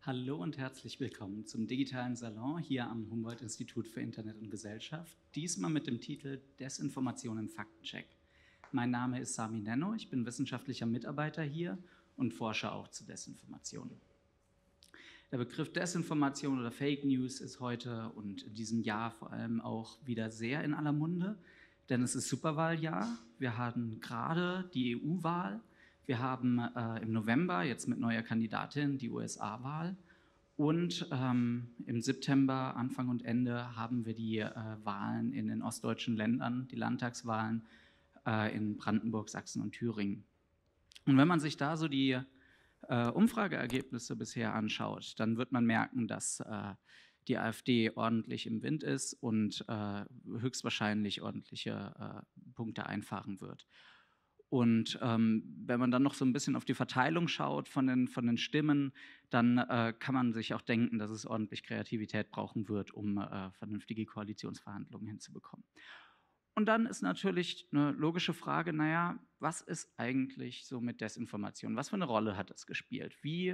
Hallo und herzlich willkommen zum digitalen Salon hier am Humboldt-Institut für Internet und Gesellschaft, diesmal mit dem Titel Desinformation im Faktencheck. Mein Name ist Sami Nenno, ich bin wissenschaftlicher Mitarbeiter hier und forsche auch zu Desinformation. Der Begriff Desinformation oder Fake News ist heute und in diesem Jahr vor allem auch wieder sehr in aller Munde, denn es ist Superwahljahr. Wir haben gerade die EU-Wahl. Wir haben im November jetzt mit neuer Kandidatin die USA-Wahl und im September, Anfang und Ende, haben wir die Wahlen in den ostdeutschen Ländern, die Landtagswahlen in Brandenburg, Sachsen und Thüringen. Und wenn man sich da so die Umfrageergebnisse bisher anschaut, dann wird man merken, dass die AfD ordentlich im Wind ist und höchstwahrscheinlich ordentliche Punkte einfahren wird. Und wenn man dann noch so ein bisschen auf die Verteilung schaut von den Stimmen, dann kann man sich auch denken, dass es ordentlich Kreativität brauchen wird, um vernünftige Koalitionsverhandlungen hinzubekommen. Und dann ist natürlich eine logische Frage, naja, was ist eigentlich so mit Desinformation? Was für eine Rolle hat das gespielt? Wie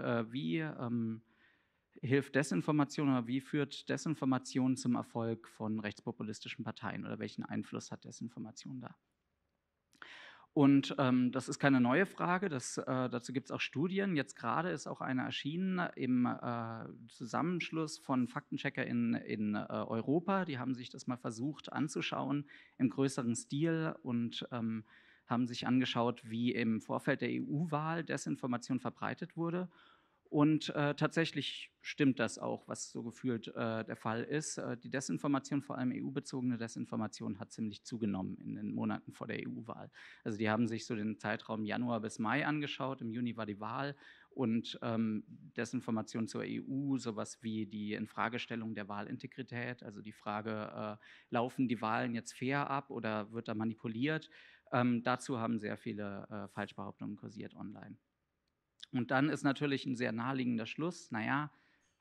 hilft Desinformation oder wie führt Desinformation zum Erfolg von rechtspopulistischen Parteien oder welchen Einfluss hat Desinformation da? Und das ist keine neue Frage, dazu gibt es auch Studien. Jetzt gerade ist auch eine erschienen im Zusammenschluss von FaktencheckerInnen in Europa. Die haben sich das mal versucht anzuschauen im größeren Stil und haben sich angeschaut, wie im Vorfeld der EU-Wahl Desinformation verbreitet wurde. Und tatsächlich stimmt das auch, was so gefühlt der Fall ist. Die Desinformation, vor allem EU-bezogene Desinformation, hat ziemlich zugenommen in den Monaten vor der EU-Wahl. Also die haben sich so den Zeitraum Januar bis Mai angeschaut, im Juni war die Wahl und Desinformation zur EU, sowas wie die Infragestellung der Wahlintegrität, also die Frage, laufen die Wahlen jetzt fair ab oder wird da manipuliert? Dazu haben sehr viele Falschbehauptungen kursiert online. Und dann ist natürlich ein sehr naheliegender Schluss, naja,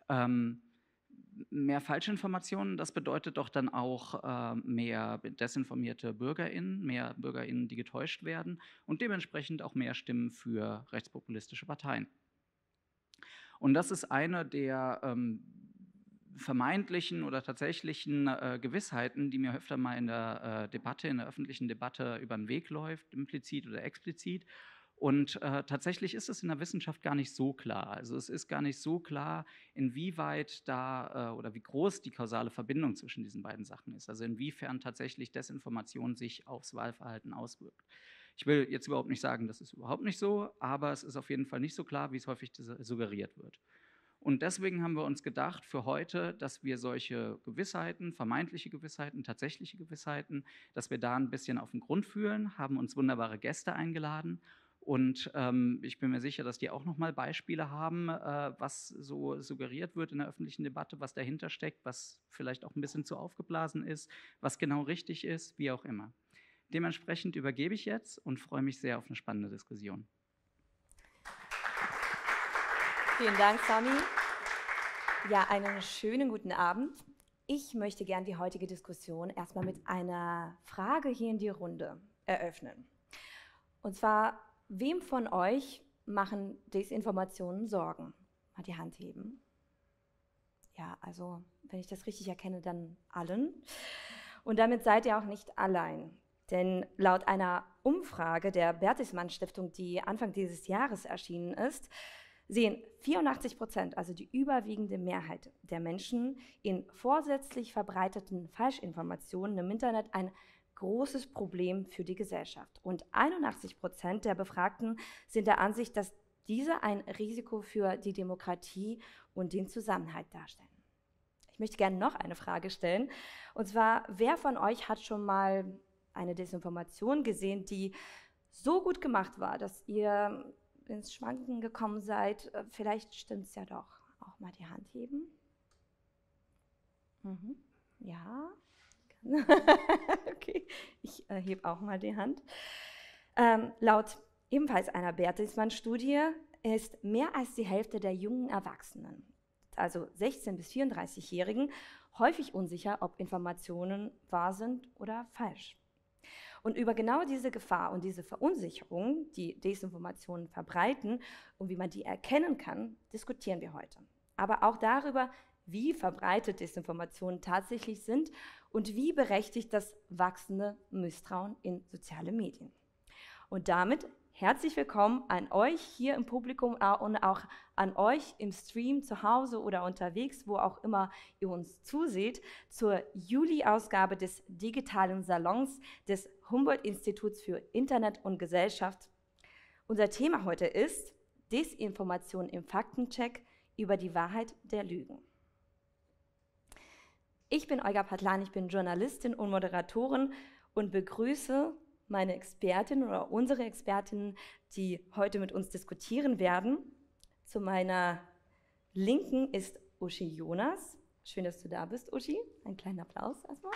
mehr Falschinformationen, das bedeutet doch dann auch mehr desinformierte BürgerInnen, mehr BürgerInnen, die getäuscht werden und dementsprechend auch mehr Stimmen für rechtspopulistische Parteien. Und das ist eine der vermeintlichen oder tatsächlichen Gewissheiten, die mir öfter mal in der Debatte, in der öffentlichen Debatte über den Weg läuft, implizit oder explizit. Und tatsächlich ist es in der Wissenschaft gar nicht so klar. Also es ist gar nicht so klar, inwieweit da oder wie groß die kausale Verbindung zwischen diesen beiden Sachen ist. Also inwiefern tatsächlich Desinformation sich aufs Wahlverhalten auswirkt. Ich will jetzt überhaupt nicht sagen, das ist überhaupt nicht so, aber es ist auf jeden Fall nicht so klar, wie es häufig suggeriert wird. Und deswegen haben wir uns gedacht für heute, dass wir solche Gewissheiten, vermeintliche Gewissheiten, tatsächliche Gewissheiten, dass wir da ein bisschen auf den Grund fühlen, haben uns wunderbare Gäste eingeladen. Und ich bin mir sicher, dass die auch nochmal Beispiele haben, was so suggeriert wird in der öffentlichen Debatte, was dahinter steckt, was vielleicht auch ein bisschen zu aufgeblasen ist, was genau richtig ist, wie auch immer. Dementsprechend übergebe ich jetzt und freue mich sehr auf eine spannende Diskussion. Vielen Dank, Sami. Ja, einen schönen guten Abend. Ich möchte gern die heutige Diskussion erstmal mit einer Frage hier in die Runde eröffnen. Und zwar, wem von euch machen Desinformationen Sorgen? Mal die Hand heben. Ja, also wenn ich das richtig erkenne, dann allen. Und damit seid ihr auch nicht allein. Denn laut einer Umfrage der Bertelsmann Stiftung, die Anfang dieses Jahres erschienen ist, sehen 84%, also die überwiegende Mehrheit der Menschen, in vorsätzlich verbreiteten Falschinformationen im Internet ein großes Problem für die Gesellschaft. Und 81% der Befragten sind der Ansicht, dass diese ein Risiko für die Demokratie und den Zusammenhalt darstellen. Ich möchte gerne noch eine Frage stellen. Und zwar, wer von euch hat schon mal eine Desinformation gesehen, die so gut gemacht war, dass ihr ins Schwanken gekommen seid? Vielleicht stimmt es ja doch. Auch mal die Hand heben. Ja. Okay, ich hebe auch mal die Hand. Laut ebenfalls einer Bertelsmann-Studie ist mehr als die Hälfte der jungen Erwachsenen, also 16- bis 34-Jährigen, häufig unsicher, ob Informationen wahr sind oder falsch. Und über genau diese Gefahr und diese Verunsicherung, die Desinformationen verbreiten und wie man die erkennen kann, diskutieren wir heute. Aber auch darüber, wie verbreitet Desinformationen tatsächlich sind und wie berechtigt das wachsende Misstrauen in soziale Medien. Und damit herzlich willkommen an euch hier im Publikum und auch an euch im Stream zu Hause oder unterwegs, wo auch immer ihr uns zuseht, zur Juli-Ausgabe des digitalen Salons des Humboldt-Instituts für Internet und Gesellschaft. Unser Thema heute ist Desinformation im Faktencheck über die Wahrheit der Lügen. Ich bin Olga Patlan, ich bin Journalistin und Moderatorin und begrüße meine Expertinnen oder unsere Expertinnen, die heute mit uns diskutieren werden. Zu meiner Linken ist Uschi Jonas. Schön, dass du da bist, Uschi. Ein kleiner Applaus erstmal.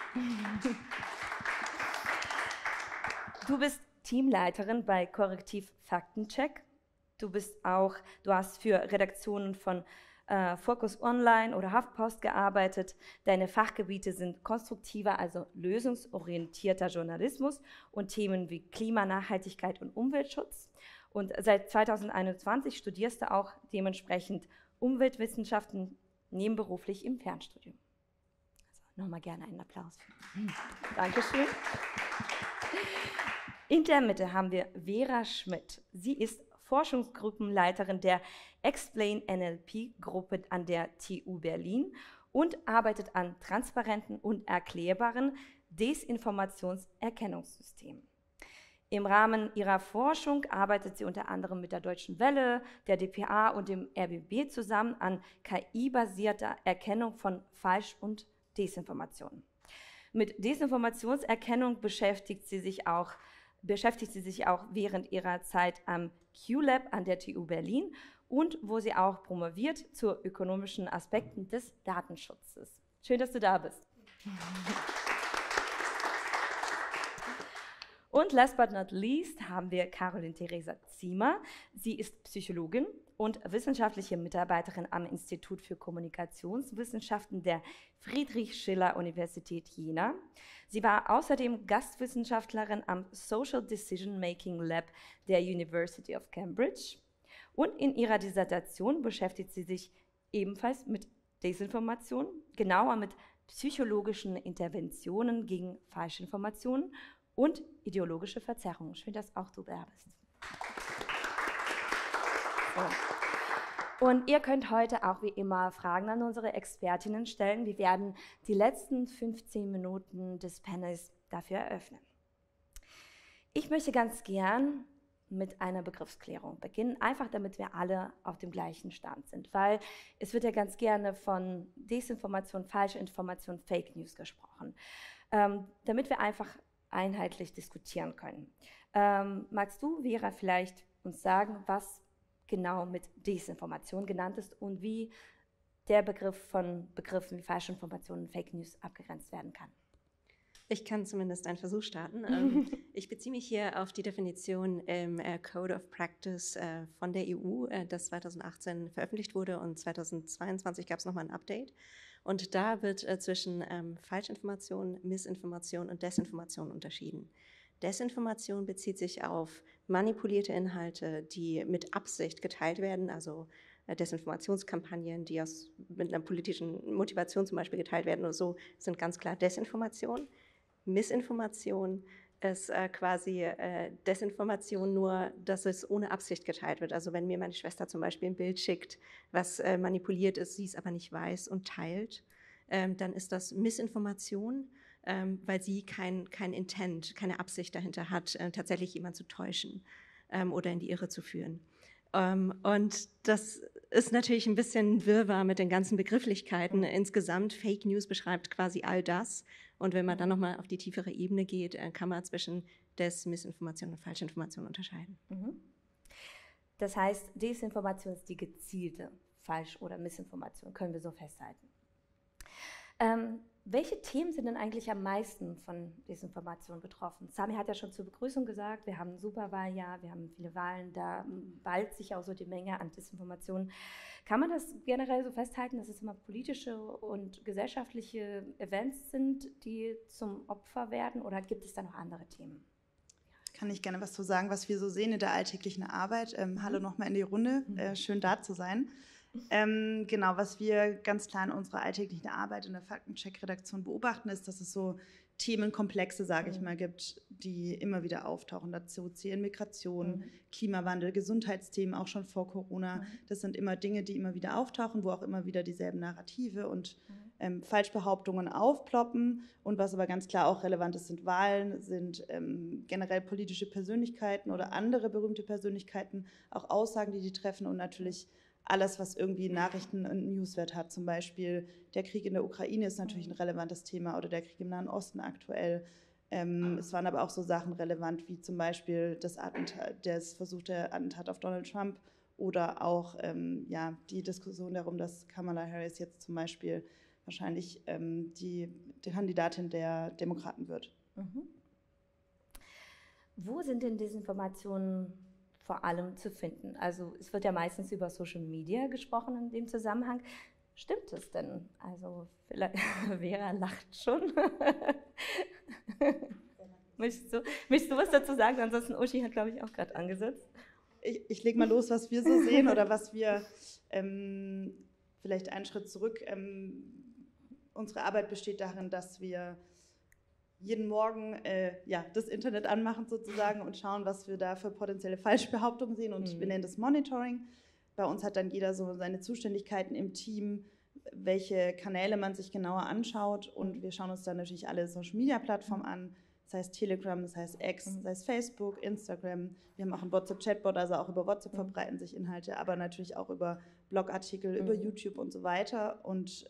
Du bist Teamleiterin bei Korrektiv Faktencheck. Du hast für Redaktionen von Focus Online oder HuffPost gearbeitet. Deine Fachgebiete sind konstruktiver, also lösungsorientierter Journalismus und Themen wie Klima, Nachhaltigkeit und Umweltschutz. Und seit 2021 studierst du auch dementsprechend Umweltwissenschaften nebenberuflich im Fernstudium. Also nochmal gerne einen Applaus. Dankeschön. In der Mitte haben wir Vera Schmidt. Sie ist Forschungsgruppenleiterin der Explain NLP-Gruppe an der TU Berlin und arbeitet an transparenten und erklärbaren Desinformationserkennungssystemen. Im Rahmen ihrer Forschung arbeitet sie unter anderem mit der Deutschen Welle, der dpa und dem RBB zusammen an KI-basierter Erkennung von Falsch- und Desinformationen. Mit Desinformationserkennung beschäftigt sie sich auch während ihrer Zeit am Q-Lab an der TU Berlin und wo sie auch promoviert zu ökonomischen Aspekten des Datenschutzes. Schön, dass du da bist. Und last but not least haben wir Caroline Theresa Ziemer. Sie ist Psychologin und wissenschaftliche Mitarbeiterin am Institut für Kommunikationswissenschaften der Friedrich-Schiller-Universität Jena. Sie war außerdem Gastwissenschaftlerin am Social Decision Making Lab der University of Cambridge. Und in ihrer Dissertation beschäftigt sie sich ebenfalls mit Desinformation, genauer mit psychologischen Interventionen gegen Falschinformationen und ideologische Verzerrungen. Schön, dass auch du da bist. So. Und ihr könnt heute auch wie immer Fragen an unsere Expertinnen stellen. Wir werden die letzten 15 Minuten des Panels dafür eröffnen. Ich möchte ganz gern mit einer Begriffsklärung beginnen, einfach damit wir alle auf dem gleichen Stand sind, weil es wird ja ganz gerne von Desinformation, falsche Information, Fake News gesprochen, damit wir einfach einheitlich diskutieren können. Magst du, Vera, vielleicht uns sagen, was genau mit Desinformation genannt ist und wie der Begriff von Begriffen wie falsche Informationen und Fake News abgegrenzt werden kann? Ich kann zumindest einen Versuch starten. Ich beziehe mich hier auf die Definition im Code of Practice von der EU, das 2018 veröffentlicht wurde und 2022 gab es nochmal ein Update. Und da wird zwischen Falschinformation, Missinformation und Desinformation unterschieden. Desinformation bezieht sich auf manipulierte Inhalte, die mit Absicht geteilt werden, also Desinformationskampagnen, die mit einer politischen Motivation zum Beispiel geteilt werden oder so, sind ganz klar Desinformation. Missinformation ist quasi Desinformation, nur dass es ohne Absicht geteilt wird. Also wenn mir meine Schwester zum Beispiel ein Bild schickt, was manipuliert ist, sie es aber nicht weiß und teilt, dann ist das Missinformation, weil sie kein Intent, keine Absicht dahinter hat, tatsächlich jemanden zu täuschen oder in die Irre zu führen. Und das ist natürlich ein bisschen Wirrwarr mit den ganzen Begrifflichkeiten. Insgesamt, Fake News beschreibt quasi all das. Und wenn man dann nochmal auf die tiefere Ebene geht, kann man zwischen Missinformation und Falschinformation unterscheiden. Das heißt, Desinformation ist die gezielte Falsch- oder Missinformation, können wir so festhalten. Welche Themen sind denn eigentlich am meisten von Desinformation betroffen? Sami hat ja schon zur Begrüßung gesagt, wir haben ein Superwahljahr, wir haben viele Wahlen, da ballt sich auch so die Menge an Desinformationen. Kann man das generell so festhalten, dass es immer politische und gesellschaftliche Events sind, die zum Opfer werden, oder gibt es da noch andere Themen? kann ich gerne was zu sagen, was wir so sehen in der alltäglichen Arbeit. Hallo nochmal in die Runde, schön da zu sein. Genau, was wir ganz klar in unserer alltäglichen Arbeit in der Faktencheck-Redaktion beobachten, ist, dass es so Themenkomplexe, sage ich mal, gibt, die immer wieder auftauchen. Dazu zählen Migration, Klimawandel, Gesundheitsthemen, auch schon vor Corona. Das sind immer Dinge, die immer wieder auftauchen, wo auch immer wieder dieselben Narrative und Falschbehauptungen aufploppen. Und was aber ganz klar auch relevant ist, sind Wahlen, sind generell politische Persönlichkeiten oder andere berühmte Persönlichkeiten, auch Aussagen, die treffen und natürlich alles, was irgendwie Nachrichten- und Newswert hat. Zum Beispiel der Krieg in der Ukraine ist natürlich ein relevantes Thema oder der Krieg im Nahen Osten aktuell. Es waren aber auch so Sachen relevant wie zum Beispiel das versuchte Attentat auf Donald Trump oder auch die Diskussion darum, dass Kamala Harris jetzt zum Beispiel wahrscheinlich die Kandidatin der Demokraten wird. Wo sind denn Desinformationen vor allem zu finden? Also es wird ja meistens über Social Media gesprochen in dem Zusammenhang. Stimmt es denn? Also vielleicht, Vera lacht schon. Möchtest du was dazu sagen? Ansonsten, Uschi hat, glaube ich, auch gerade angesetzt. Ich lege mal los, was wir so sehen oder was wir, vielleicht einen Schritt zurück. Unsere Arbeit besteht darin, dass wir jeden Morgen das Internet anmachen sozusagen und schauen, was wir da für potenzielle Falschbehauptungen sehen. Und wir nennen das Monitoring. Bei uns hat dann jeder so seine Zuständigkeiten im Team, welche Kanäle man sich genauer anschaut. Und wir schauen uns dann natürlich alle Social-Media-Plattformen an. Das heißt Telegram, das heißt X, das heißt Facebook, Instagram. Wir haben auch einen WhatsApp-Chatbot, also auch über WhatsApp verbreiten sich Inhalte, aber natürlich auch über Blogartikel, über YouTube und so weiter. Und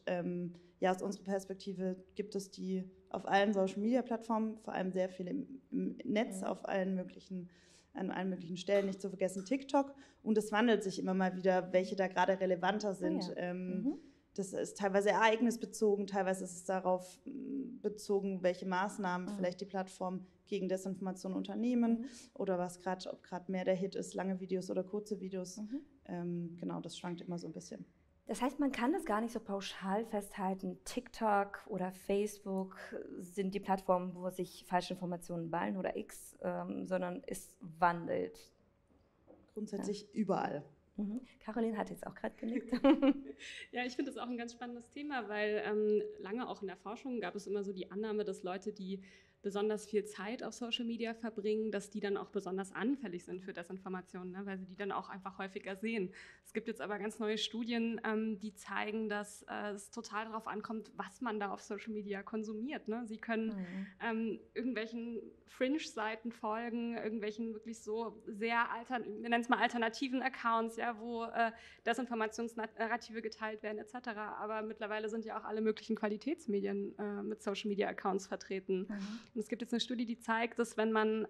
aus unserer Perspektive gibt es die auf allen Social-Media-Plattformen, vor allem sehr viel im Netz, an allen möglichen Stellen, nicht zu vergessen TikTok. Und es wandelt sich immer mal wieder, welche da gerade relevanter sind. Das ist teilweise ereignisbezogen, teilweise ist es darauf bezogen, welche Maßnahmen vielleicht die Plattform gegen Desinformation unternehmen oder ob gerade mehr der Hit ist, lange Videos oder kurze Videos. Genau, das schwankt immer so ein bisschen. Das heißt, man kann das gar nicht so pauschal festhalten. TikTok oder Facebook sind die Plattformen, wo sich falsche Informationen ballen oder X, sondern es wandelt. Grundsätzlich überall. Caroline hat jetzt auch gerade genickt. Ja, ich finde das auch ein ganz spannendes Thema, weil lange auch in der Forschung gab es immer so die Annahme, dass Leute, die besonders viel Zeit auf Social Media verbringen, dass die dann auch besonders anfällig sind für Desinformationen, ne, weil sie die dann auch einfach häufiger sehen. Es gibt jetzt aber ganz neue Studien, die zeigen, dass es total darauf ankommt, was man da auf Social Media konsumiert. Ne? Sie können irgendwelchen Fringe-Seiten folgen, irgendwelchen wirklich so sehr wir nennen es mal alternativen Accounts, ja, wo Desinformationsnarrative geteilt werden etc. Aber mittlerweile sind ja auch alle möglichen Qualitätsmedien mit Social-Media-Accounts vertreten. Und es gibt jetzt eine Studie, die zeigt, dass wenn man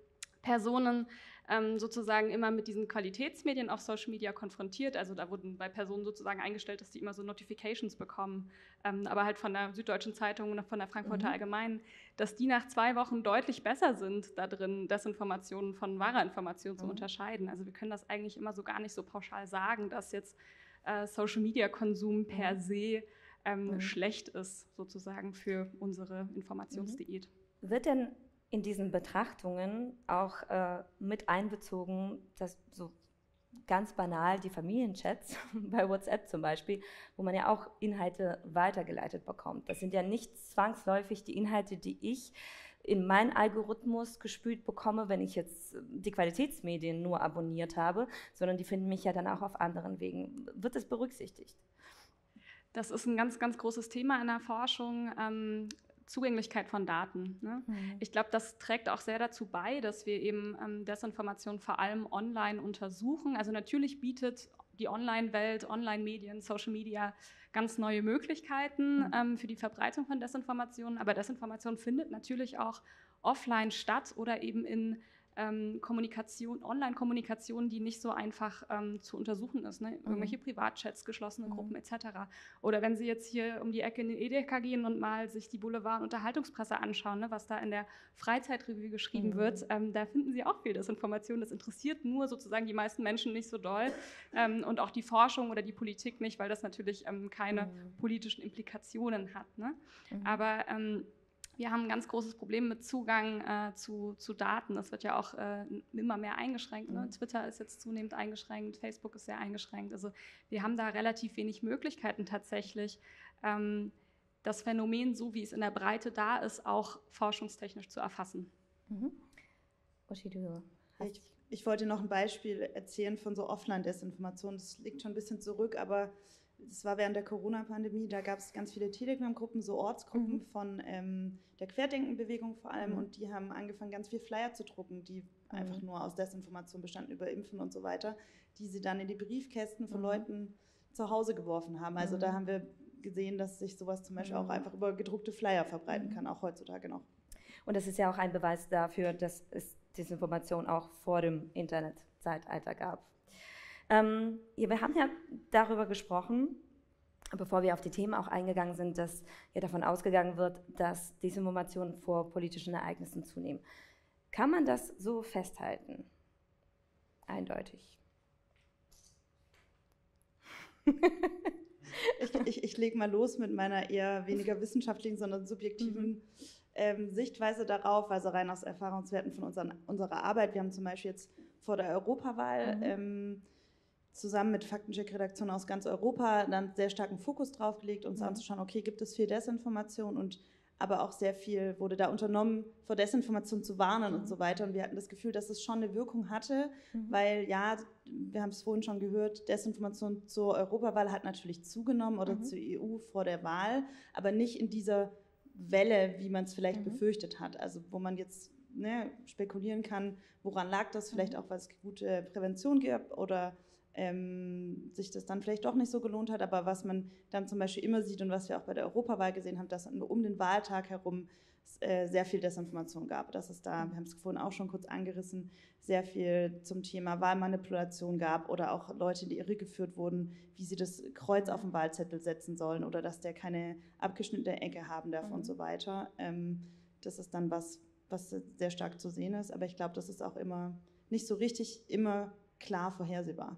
Personen sozusagen immer mit diesen Qualitätsmedien auf Social Media konfrontiert, also da wurden bei Personen sozusagen eingestellt, dass die immer so Notifications bekommen, aber halt von der Süddeutschen Zeitung und von der Frankfurter Allgemeinen, dass die nach 2 Wochen deutlich besser sind da drin, Desinformationen von wahrer Information zu unterscheiden. Also wir können das eigentlich immer so gar nicht so pauschal sagen, dass jetzt Social-Media-Konsum per se schlecht ist, sozusagen für unsere Informationsdiät. Wird denn in diesen Betrachtungen auch mit einbezogen, dass so ganz banal die Familienchats bei WhatsApp zum Beispiel, wo man ja auch Inhalte weitergeleitet bekommt. Das sind ja nicht zwangsläufig die Inhalte, die ich in meinen Algorithmus gespült bekomme, wenn ich jetzt die Qualitätsmedien nur abonniert habe, sondern die finden mich ja dann auch auf anderen Wegen. Wird das berücksichtigt? Das ist ein ganz, ganz großes Thema in der Forschung. Zugänglichkeit von Daten. Ne? Ich glaube, das trägt auch sehr dazu bei, dass wir eben Desinformation vor allem online untersuchen. Also natürlich bietet die Online-Welt, Online-Medien, Social Media ganz neue Möglichkeiten für die Verbreitung von Desinformationen, aber Desinformation findet natürlich auch offline statt oder eben in Online-Kommunikation, die nicht so einfach zu untersuchen ist. Ne? Irgendwelche Privatchats, geschlossene Gruppen etc. Oder wenn Sie jetzt hier um die Ecke in den Edeka gehen und mal sich die Boulevard- und Unterhaltungspresse anschauen, ne, was da in der Freizeitrevue geschrieben wird, da finden Sie auch viel Desinformation. Das interessiert nur sozusagen die meisten Menschen nicht so doll und auch die Forschung oder die Politik nicht, weil das natürlich keine politischen Implikationen hat. Ne? Aber wir haben ein ganz großes Problem mit Zugang zu Daten. Das wird ja auch immer mehr eingeschränkt. Ne? Twitter ist jetzt zunehmend eingeschränkt, Facebook ist sehr eingeschränkt. Also wir haben da relativ wenig Möglichkeiten tatsächlich, das Phänomen, so wie es in der Breite da ist, auch forschungstechnisch zu erfassen. Uschi, du hast... Ich wollte noch ein Beispiel erzählen von so Offline-Desinformation. Das liegt schon ein bisschen zurück, aber das war während der Corona-Pandemie. Da gab es ganz viele Telegram-Gruppen, so Ortsgruppen von der Querdenken-Bewegung vor allem. Und die haben angefangen, ganz viel Flyer zu drucken, die einfach nur aus Desinformation bestanden, über Impfen und so weiter, die sie dann in die Briefkästen von Leuten zu Hause geworfen haben. Also da haben wir gesehen, dass sich sowas zum Beispiel auch einfach über gedruckte Flyer verbreiten kann, auch heutzutage noch. Und das ist ja auch ein Beweis dafür, dass es Desinformation auch vor dem Internetzeitalter gab. Wir haben ja darüber gesprochen, bevor wir auf die Themen auch eingegangen sind, dass ja davon ausgegangen wird, dass Desinformation vor politischen Ereignissen zunehmen. Kann man das so festhalten? Eindeutig. Ich lege mal los mit meiner eher weniger wissenschaftlichen, sondern subjektiven Sichtweise darauf, also rein aus Erfahrungswerten von unserer Arbeit. Wir haben zum Beispiel jetzt vor der Europawahl zusammen mit Faktencheck-Redaktionen aus ganz Europa dann sehr starken Fokus drauf gelegt, uns anzuschauen, okay, gibt es viel Desinformation und aber auch sehr viel wurde da unternommen, vor Desinformation zu warnen und so weiter. Und wir hatten das Gefühl, dass es schon eine Wirkung hatte, weil ja, wir haben es vorhin schon gehört, Desinformation zur Europawahl hat natürlich zugenommen oder zur EU vor der Wahl, aber nicht in dieser Welle, wie man es vielleicht befürchtet hat. Also wo man jetzt spekulieren kann, woran lag das, vielleicht auch, weil es gute Prävention gab oder sich das dann vielleicht doch nicht so gelohnt hat, aber was man dann zum Beispiel immer sieht und was wir auch bei der Europawahl gesehen haben, dass um den Wahltag herum sehr viel Desinformation gab. Dass es da, wir haben es vorhin auch schon kurz angerissen, sehr viel zum Thema Wahlmanipulation gab oder auch Leute in die Irre geführt wurden, wie sie das Kreuz auf den Wahlzettel setzen sollen oder dass der keine abgeschnittene Ecke haben darf und so weiter. Das ist dann was sehr stark zu sehen ist, aber ich glaube, das ist auch immer nicht so richtig immer klar vorhersehbar.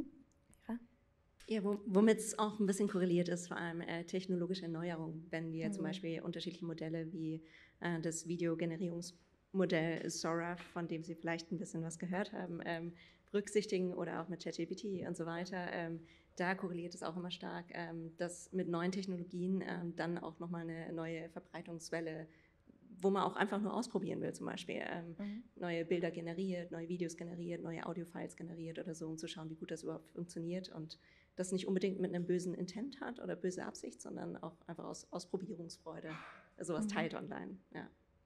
Ja, womit es auch ein bisschen korreliert ist, vor allem technologische Erneuerung, wenn wir zum Beispiel unterschiedliche Modelle wie das Videogenerierungsmodell Sora, von dem Sie vielleicht ein bisschen was gehört haben, berücksichtigen oder auch mit ChatGPT und so weiter, da korreliert es auch immer stark, dass mit neuen Technologien dann auch nochmal eine neue Verbreitungswelle, wo man auch einfach nur ausprobieren will, zum Beispiel neue Bilder generiert, neue Videos generiert, neue Audiofiles generiert oder so, um zu schauen, wie gut das überhaupt funktioniert und das nicht unbedingt mit einem bösen Intent hat oder böse Absicht, sondern auch einfach aus Ausprobierungsfreude sowas teilt online. Ja.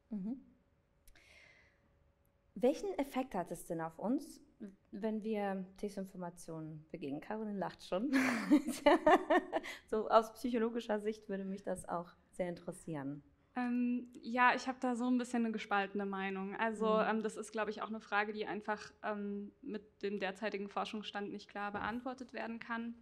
Welchen Effekt hat es denn auf uns, wenn wir Desinformation begegnen? Caroline lacht schon. So aus psychologischer Sicht würde mich das auch sehr interessieren. Ja, ich habe da so ein bisschen eine gespaltene Meinung. Also das ist, glaube ich, auch eine Frage, die einfach mit dem derzeitigen Forschungsstand nicht klar beantwortet werden kann.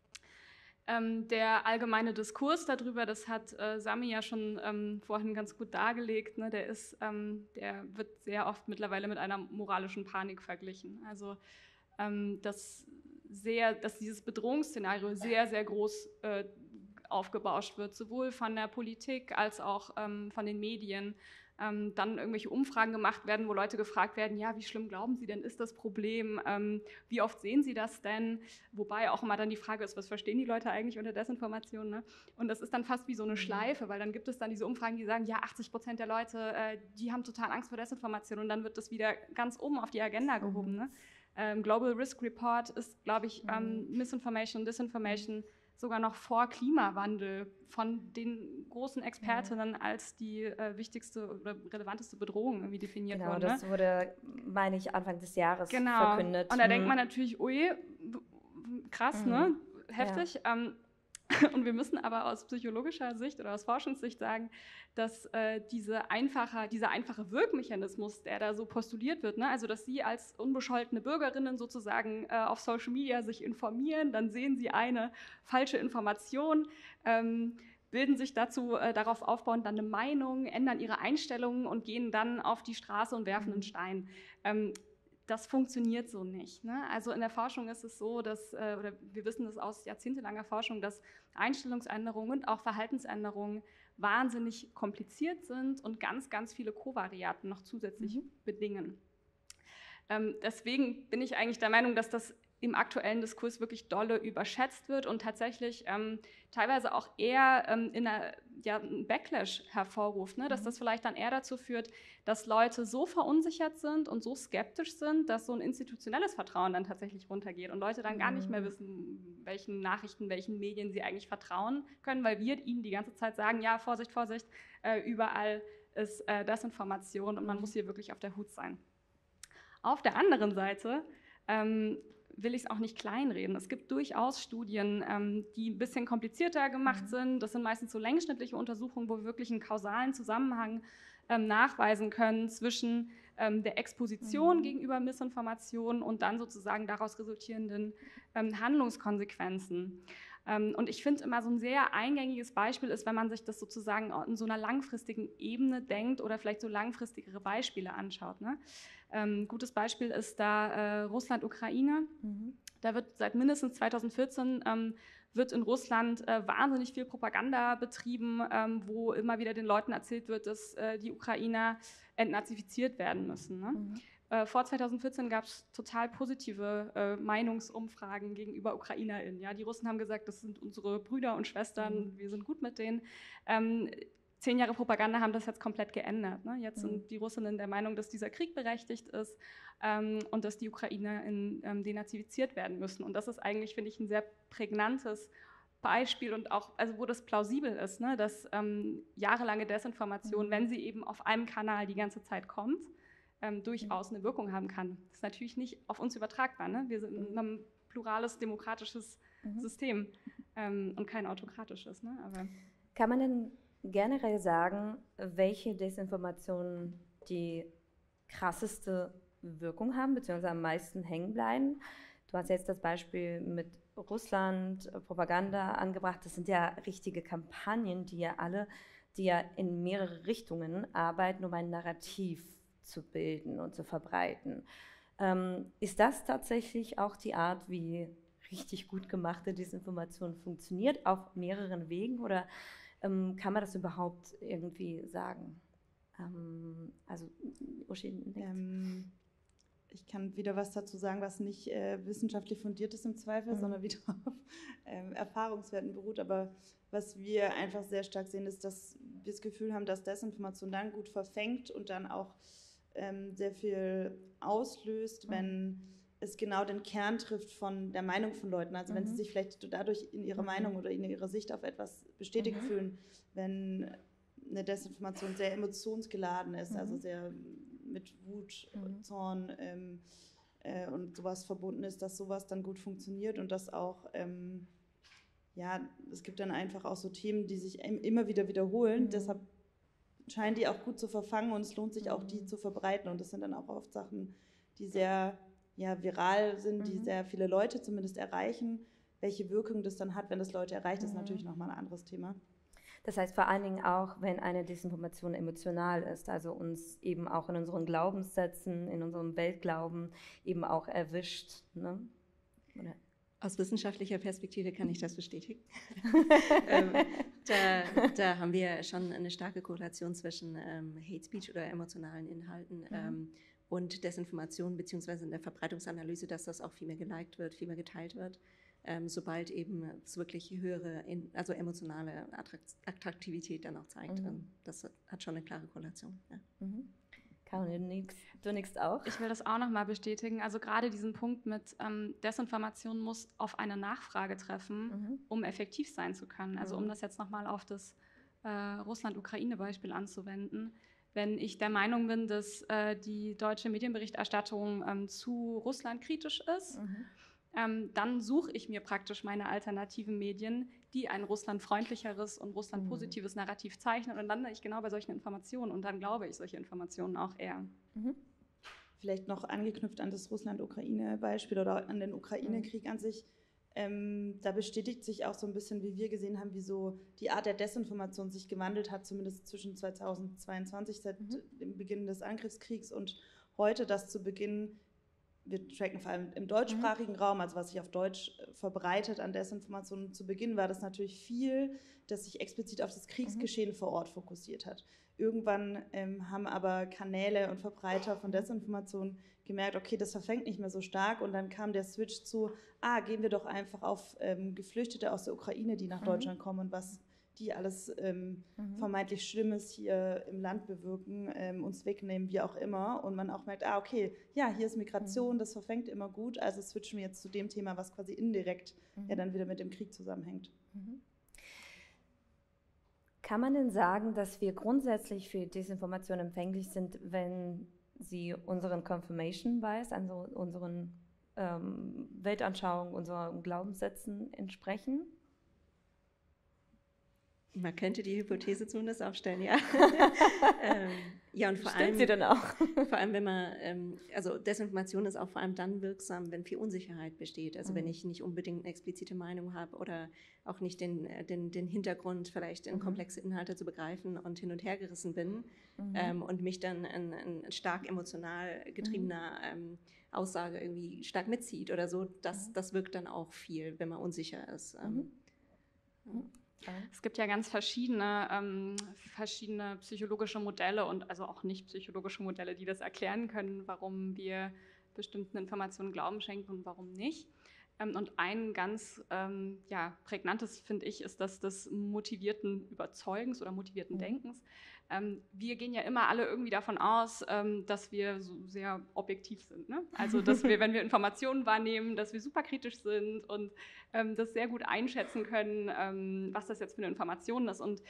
Der allgemeine Diskurs darüber, das hat Sami ja schon vorhin ganz gut dargelegt, ne, der wird sehr oft mittlerweile mit einer moralischen Panik verglichen. Also dass dieses Bedrohungsszenario sehr, sehr groß aufgebauscht wird, sowohl von der Politik als auch von den Medien. Dann irgendwelche Umfragen gemacht werden, wo Leute gefragt werden, ja, wie schlimm glauben Sie denn, ist das Problem? Wie oft sehen Sie das denn? Wobei auch immer dann die Frage ist, was verstehen die Leute eigentlich unter Desinformation? Ne? Und das ist dann fast wie so eine Schleife, weil dann gibt es dann diese Umfragen, die sagen, ja, 80% der Leute, die haben total Angst vor Desinformation und dann wird das wieder ganz oben auf die Agenda gehoben. Ne? Global Risk Report ist, glaube ich, Misinformation, Disinformation sogar noch vor Klimawandel von den großen Expertinnen als die wichtigste oder relevanteste Bedrohung irgendwie definiert worden. Genau, das wurde, meine ich, Anfang des Jahres genau. verkündet. Und da denkt man natürlich, ui, krass, ne? Heftig. Ja. Und wir müssen aber aus psychologischer Sicht oder aus Forschungssicht sagen, dass dieser einfache Wirkmechanismus, der da so postuliert wird, ne? Also dass Sie als unbescholtene Bürgerinnen sozusagen auf Social Media sich informieren, dann sehen Sie eine falsche Information, bilden sich darauf aufbauend dann eine Meinung, ändern ihre Einstellungen und gehen dann auf die Straße und werfen einen Stein. das funktioniert so nicht. Ne? Also in der Forschung ist es so, dass, oder wir wissen das aus jahrzehntelanger Forschung, dass Einstellungsänderungen und auch Verhaltensänderungen wahnsinnig kompliziert sind und ganz, ganz viele Kovariaten noch zusätzlich bedingen. Deswegen bin ich eigentlich der Meinung, dass das im aktuellen Diskurs wirklich dolle überschätzt wird und tatsächlich teilweise auch eher einen Backlash hervorruft, ne? Dass das vielleicht dann eher dazu führt, dass Leute so verunsichert sind und so skeptisch sind, dass so ein institutionelles Vertrauen dann tatsächlich runtergeht und Leute dann gar nicht mehr wissen, welchen Nachrichten, welchen Medien sie eigentlich vertrauen können, weil wir ihnen die ganze Zeit sagen, ja, Vorsicht, Vorsicht, überall ist Desinformation und man muss hier wirklich auf der Hut sein. Auf der anderen Seite will ich es auch nicht kleinreden. Es gibt durchaus Studien, die ein bisschen komplizierter gemacht sind. Das sind meistens so längsschnittliche Untersuchungen, wo wir wirklich einen kausalen Zusammenhang nachweisen können zwischen der Exposition gegenüber Missinformationen und dann sozusagen daraus resultierenden Handlungskonsequenzen. Und ich finde immer so ein sehr eingängiges Beispiel ist, wenn man sich das sozusagen in so einer langfristigen Ebene denkt oder vielleicht so langfristigere Beispiele anschaut. Ne? Gutes Beispiel ist da Russland-Ukraine. Da wird seit mindestens 2014 wird in Russland wahnsinnig viel Propaganda betrieben, wo immer wieder den Leuten erzählt wird, dass die Ukrainer entnazifiziert werden müssen. Ne? Vor 2014 gab es total positive Meinungsumfragen gegenüber UkrainerInnen. Ja? Die Russen haben gesagt, das sind unsere Brüder und Schwestern, wir sind gut mit denen. 10 Jahre Propaganda haben das jetzt komplett geändert. Ne? Jetzt sind die Russinnen der Meinung, dass dieser Krieg berechtigt ist und dass die Ukrainer denazifiziert werden müssen. Und das ist eigentlich, finde ich, ein sehr prägnantes Beispiel und auch, also wo das plausibel ist, ne? Dass jahrelange Desinformation, wenn sie eben auf einem Kanal die ganze Zeit kommt, durchaus eine Wirkung haben kann. Das ist natürlich nicht auf uns übertragbar. Ne? Wir sind ein plurales, demokratisches System und kein autokratisches. Ne? Aber kann man denn generell sagen, welche Desinformationen die krasseste Wirkung haben, beziehungsweise am meisten hängen bleiben? Du hast jetzt das Beispiel mit Russland, Propaganda angebracht. Das sind ja richtige Kampagnen, die ja in mehrere Richtungen arbeiten, um ein Narrativ zu bilden und zu verbreiten. Ist das tatsächlich auch die Art, wie richtig gut gemachte Desinformation funktioniert, auf mehreren Wegen, oder kann man das überhaupt irgendwie sagen? Also, Uschi, ich kann wieder was dazu sagen, was nicht wissenschaftlich fundiert ist im Zweifel, sondern wieder auf Erfahrungswerten beruht. Aber was wir einfach sehr stark sehen, ist, dass wir das Gefühl haben, dass Desinformation dann gut verfängt und dann auch sehr viel auslöst, wenn es genau den Kern trifft von der Meinung von Leuten. Also wenn sie sich vielleicht dadurch in ihrer Meinung oder in ihrer Sicht auf etwas bestätigt fühlen, wenn eine Desinformation sehr emotionsgeladen ist, also sehr mit Wut, Zorn und sowas verbunden ist, dass sowas dann gut funktioniert und dass auch, es gibt dann einfach auch so Themen, die sich immer wieder wiederholen, deshalb scheinen die auch gut zu verfangen und es lohnt sich auch, die zu verbreiten und das sind dann auch oft Sachen, die sehr viral sind, die sehr viele Leute zumindest erreichen. Welche Wirkung das dann hat, wenn das Leute erreicht, ist natürlich nochmal ein anderes Thema. Das heißt vor allen Dingen auch, wenn eine Desinformation emotional ist, also uns eben auch in unseren Glaubenssätzen, in unserem Weltglauben eben auch erwischt. Ne? Oder? Aus wissenschaftlicher Perspektive kann ich das bestätigen. Da haben wir schon eine starke Korrelation zwischen Hate Speech oder emotionalen Inhalten und Desinformation, beziehungsweise in der Verbreitungsanalyse, dass das auch viel mehr geliked wird, viel mehr geteilt wird, sobald eben es wirklich höhere, also emotionale Attraktivität dann auch zeigt. Das hat schon eine klare Korrelation. Ja. Caroline, du nickst auch? Ich will das auch nochmal bestätigen. Also gerade diesen Punkt mit Desinformation muss auf eine Nachfrage treffen, um effektiv sein zu können. Also um das jetzt nochmal auf das Russland-Ukraine-Beispiel anzuwenden. Wenn ich der Meinung bin, dass die deutsche Medienberichterstattung zu Russland kritisch ist, dann suche ich mir praktisch meine alternativen Medien, die ein russlandfreundlicheres und russlandpositives Narrativ zeichnen. Und dann lande ich genau bei solchen Informationen und dann glaube ich solche Informationen auch eher. Vielleicht noch angeknüpft an das Russland-Ukraine-Beispiel oder an den Ukraine-Krieg an sich. Da bestätigt sich auch so ein bisschen, wie wir gesehen haben, wie so die Art der Desinformation sich gewandelt hat, zumindest zwischen 2022, seit dem Beginn des Angriffskriegs und heute, dass zu Beginn wir tracken vor allem im deutschsprachigen Raum, also was sich auf Deutsch verbreitet an Desinformationen. Zu Beginn war das natürlich viel, das sich explizit auf das Kriegsgeschehen vor Ort fokussiert hat. Irgendwann haben aber Kanäle und Verbreiter von Desinformationen gemerkt, okay, das verfängt nicht mehr so stark, und dann kam der Switch zu, gehen wir doch einfach auf Geflüchtete aus der Ukraine, die nach Deutschland kommen, und was die alles vermeintlich Schlimmes hier im Land bewirken, uns wegnehmen, wie auch immer. Und man auch merkt, okay, ja, hier ist Migration, das verfängt immer gut, also switchen wir jetzt zu dem Thema, was quasi indirekt ja dann wieder mit dem Krieg zusammenhängt. Kann man denn sagen, dass wir grundsätzlich für Desinformation empfänglich sind, wenn sie unseren Confirmation Bias, also unseren Weltanschauungen, unseren Glaubenssätzen entsprechen? Man könnte die Hypothese zumindest aufstellen, ja. Ja, und vor allem, sie dann auch? Vor allem, wenn man, also Desinformation ist auch vor allem dann wirksam, wenn viel Unsicherheit besteht. Also wenn ich nicht unbedingt eine explizite Meinung habe oder auch nicht den Hintergrund vielleicht in komplexe Inhalte zu begreifen und hin und her gerissen bin und mich dann ein stark emotional getriebener Aussage irgendwie stark mitzieht oder so, das wirkt dann auch viel, wenn man unsicher ist. Es gibt ja ganz verschiedene psychologische Modelle und also auch nicht psychologische Modelle, die das erklären können, warum wir bestimmten Informationen Glauben schenken und warum nicht. Und ein ganz prägnantes, finde ich, ist das des motivierten Überzeugens oder motivierten Denkens. Wir gehen ja immer alle irgendwie davon aus, dass wir so sehr objektiv sind. Ne? Also, dass wir, wenn wir Informationen wahrnehmen, dass wir super kritisch sind und das sehr gut einschätzen können, was das jetzt für eine Information ist und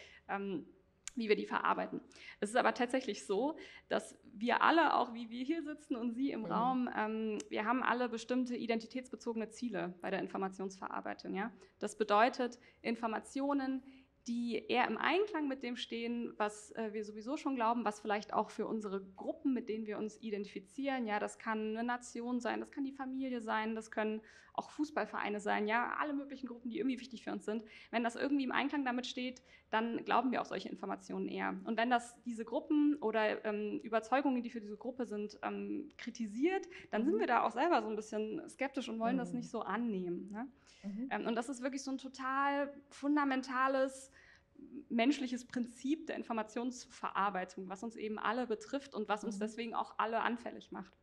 wie wir die verarbeiten. Es ist aber tatsächlich so, dass wir alle, auch wie wir hier sitzen und Sie im Raum, wir haben alle bestimmte identitätsbezogene Ziele bei der Informationsverarbeitung. Ja? Das bedeutet, Informationen, die eher im Einklang mit dem stehen, was wir sowieso schon glauben, was vielleicht auch für unsere Gruppen, mit denen wir uns identifizieren, ja, das kann eine Nation sein, das kann die Familie sein, das können auch Fußballvereine sein, ja, alle möglichen Gruppen, die irgendwie wichtig für uns sind. Wenn das irgendwie im Einklang damit steht, dann glauben wir auch solche Informationen eher. Und wenn das diese Gruppen oder Überzeugungen, die für diese Gruppe sind, kritisiert, dann sind wir da auch selber so ein bisschen skeptisch und wollen das nicht so annehmen. Ne? Und das ist wirklich so ein total fundamentales menschliches Prinzip der Informationsverarbeitung, was uns eben alle betrifft und was uns deswegen auch alle anfällig macht.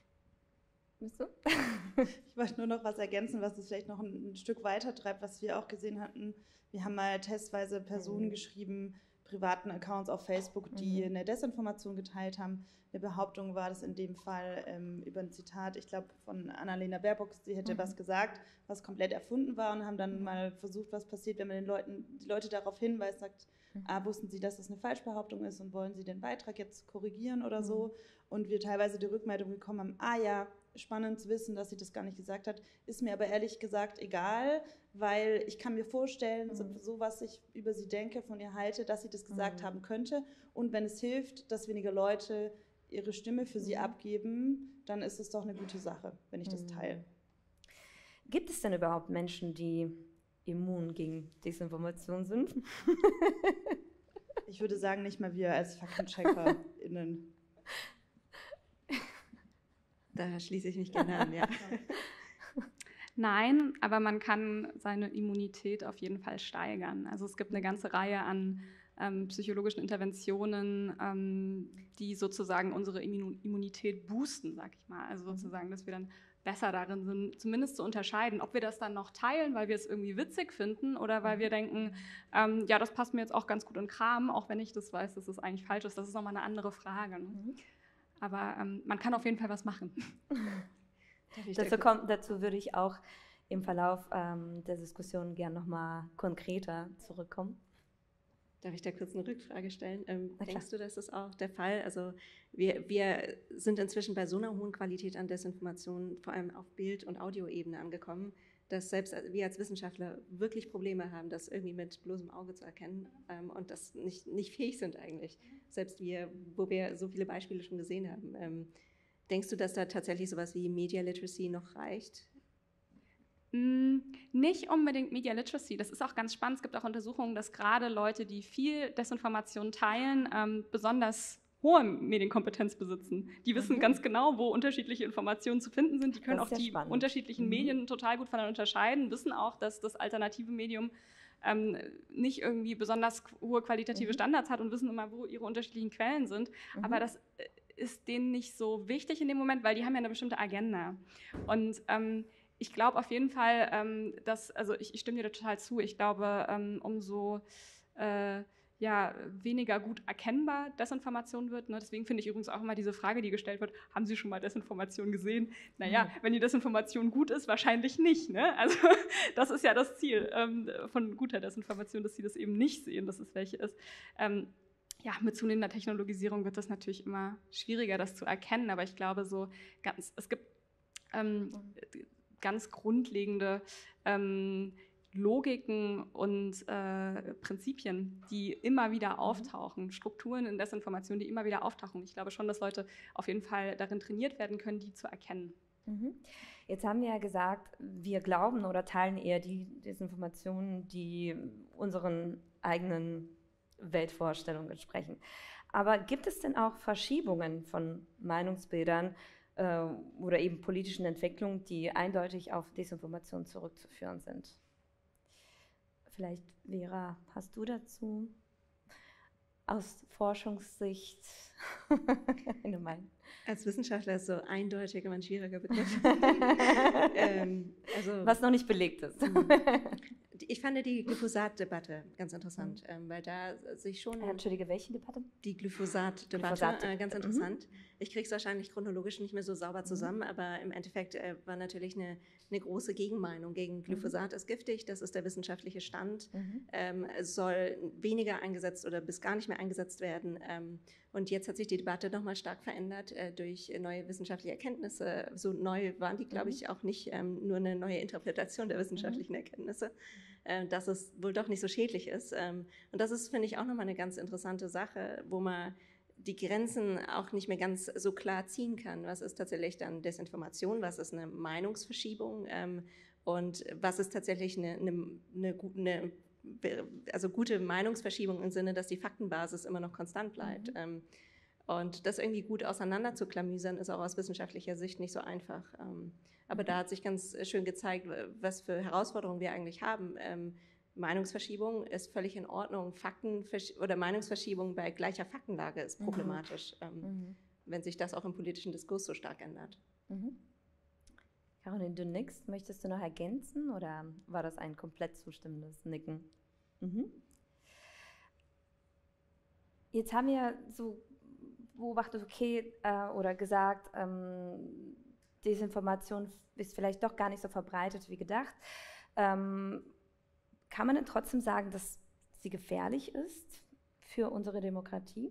Bist du? Ich wollte nur noch was ergänzen, was es vielleicht noch ein Stück weiter treibt, was wir auch gesehen hatten. Wir haben mal testweise Personen geschrieben, privaten Accounts auf Facebook, die eine Desinformation geteilt haben. Eine Behauptung war das in dem Fall über ein Zitat, ich glaube von Annalena Baerbock, sie hätte was gesagt, was komplett erfunden war, und haben dann mal versucht, was passiert, wenn man die Leute darauf hinweist, sagt, wussten Sie, dass das eine Falschbehauptung ist und wollen Sie den Beitrag jetzt korrigieren oder so? Und wir teilweise die Rückmeldung bekommen haben, ja, spannend zu wissen, dass sie das gar nicht gesagt hat, ist mir aber ehrlich gesagt egal, weil ich kann mir vorstellen, so was ich über sie denke, von ihr halte, dass sie das gesagt haben könnte, und wenn es hilft, dass weniger Leute ihre Stimme für sie abgeben, dann ist es doch eine gute Sache, wenn ich das teile. Gibt es denn überhaupt Menschen, die immun gegen Desinformation sind? Ich würde sagen, nicht mal wir als FaktencheckerInnen. Da schließe ich mich gerne an, ja. Nein, aber man kann seine Immunität auf jeden Fall steigern. Also es gibt eine ganze Reihe an psychologischen Interventionen, die sozusagen unsere Immunität boosten, sag ich mal. Also sozusagen, dass wir dann besser darin sind, zumindest zu unterscheiden, ob wir das dann noch teilen, weil wir es irgendwie witzig finden oder weil wir denken, ja, das passt mir jetzt auch ganz gut in den Kram, auch wenn ich das weiß, dass es eigentlich falsch ist. Das ist nochmal eine andere Frage. Ne? Aber man kann auf jeden Fall was machen. Dazu würde ich auch im Verlauf der Diskussion gerne nochmal konkreter zurückkommen. Darf ich da kurz eine Rückfrage stellen? Denkst du, das ist auch der Fall? Also wir sind inzwischen bei so einer hohen Qualität an Desinformation, vor allem auf Bild- und Audioebene angekommen, dass selbst wir als Wissenschaftler wirklich Probleme haben, das irgendwie mit bloßem Auge zu erkennen und das nicht fähig sind eigentlich. Selbst wir, wo wir so viele Beispiele schon gesehen haben. Denkst du, dass da tatsächlich sowas wie Media Literacy noch reicht? Nicht unbedingt Media Literacy. Das ist auch ganz spannend. Es gibt auch Untersuchungen, dass gerade Leute, die viel Desinformation teilen, besonders hohe Medienkompetenz besitzen. Die wissen ganz genau, wo unterschiedliche Informationen zu finden sind. Die können auch die unterschiedlichen Medien total gut voneinander unterscheiden, wissen auch, dass das alternative Medium nicht irgendwie besonders hohe qualitative Standards hat und wissen immer, wo ihre unterschiedlichen Quellen sind. Aber das ist denen nicht so wichtig in dem Moment, weil die haben ja eine bestimmte Agenda. Und ich glaube auf jeden Fall, also ich stimme dir da total zu, ich glaube, umso weniger gut erkennbar Desinformation wird. Ne? Deswegen finde ich übrigens auch immer diese Frage, die gestellt wird, haben Sie schon mal Desinformation gesehen? Naja, wenn die Desinformation gut ist, wahrscheinlich nicht. Ne? Also das ist ja das Ziel von guter Desinformation, dass Sie das eben nicht sehen, dass es welche ist. Mit zunehmender Technologisierung wird das natürlich immer schwieriger, das zu erkennen, aber ich glaube, es gibt ganz grundlegende Logiken und Prinzipien, die immer wieder auftauchen, Strukturen in Desinformation, die immer wieder auftauchen. Ich glaube schon, dass Leute auf jeden Fall darin trainiert werden können, die zu erkennen. Jetzt haben wir ja gesagt, wir glauben oder teilen eher die Desinformationen, die unseren eigenen Weltvorstellungen entsprechen. Aber gibt es denn auch Verschiebungen von Meinungsbildern oder eben politischen Entwicklungen, die eindeutig auf Desinformation zurückzuführen sind? Vielleicht, Vera, hast du dazu aus Forschungssicht eine Meinung? Als Wissenschaftler ist so eindeutig immer ein schwieriger Begriff. Was noch nicht belegt ist. Ich fand die Glyphosat-Debatte ganz interessant, weil da sich schon... Entschuldige, welche Debatte? Die Glyphosat-Debatte, ganz interessant. Ich kriege es wahrscheinlich chronologisch nicht mehr so sauber zusammen, aber im Endeffekt war natürlich eine große Gegenmeinung gegen Glyphosat ist giftig, das ist der wissenschaftliche Stand, es soll weniger eingesetzt oder bis gar nicht mehr eingesetzt werden. Und jetzt hat sich die Debatte nochmal stark verändert durch neue wissenschaftliche Erkenntnisse. So neu waren die, glaube ich, auch nicht, nur eine neue Interpretation der wissenschaftlichen Erkenntnisse, dass es wohl doch nicht so schädlich ist. Und das ist, finde ich, auch nochmal eine ganz interessante Sache, wo man die Grenzen auch nicht mehr ganz so klar ziehen kann. Was ist tatsächlich dann Desinformation, was ist eine Meinungsverschiebung und was ist tatsächlich eine gute Meinungsverschiebung im Sinne, dass die Faktenbasis immer noch konstant bleibt. Und das irgendwie gut auseinander zu klamüsern, ist auch aus wissenschaftlicher Sicht nicht so einfach. Aber da hat sich ganz schön gezeigt, was für Herausforderungen wir eigentlich haben. Meinungsverschiebung ist völlig in Ordnung. Meinungsverschiebung bei gleicher Faktenlage ist problematisch, wenn sich das auch im politischen Diskurs so stark ändert. Caroline, du nickst. Möchtest du noch ergänzen oder war das ein komplett zustimmendes Nicken? Jetzt haben wir so beobachtet, oder gesagt, Desinformation ist vielleicht doch gar nicht so verbreitet wie gedacht. Kann man denn trotzdem sagen, dass sie gefährlich ist für unsere Demokratie?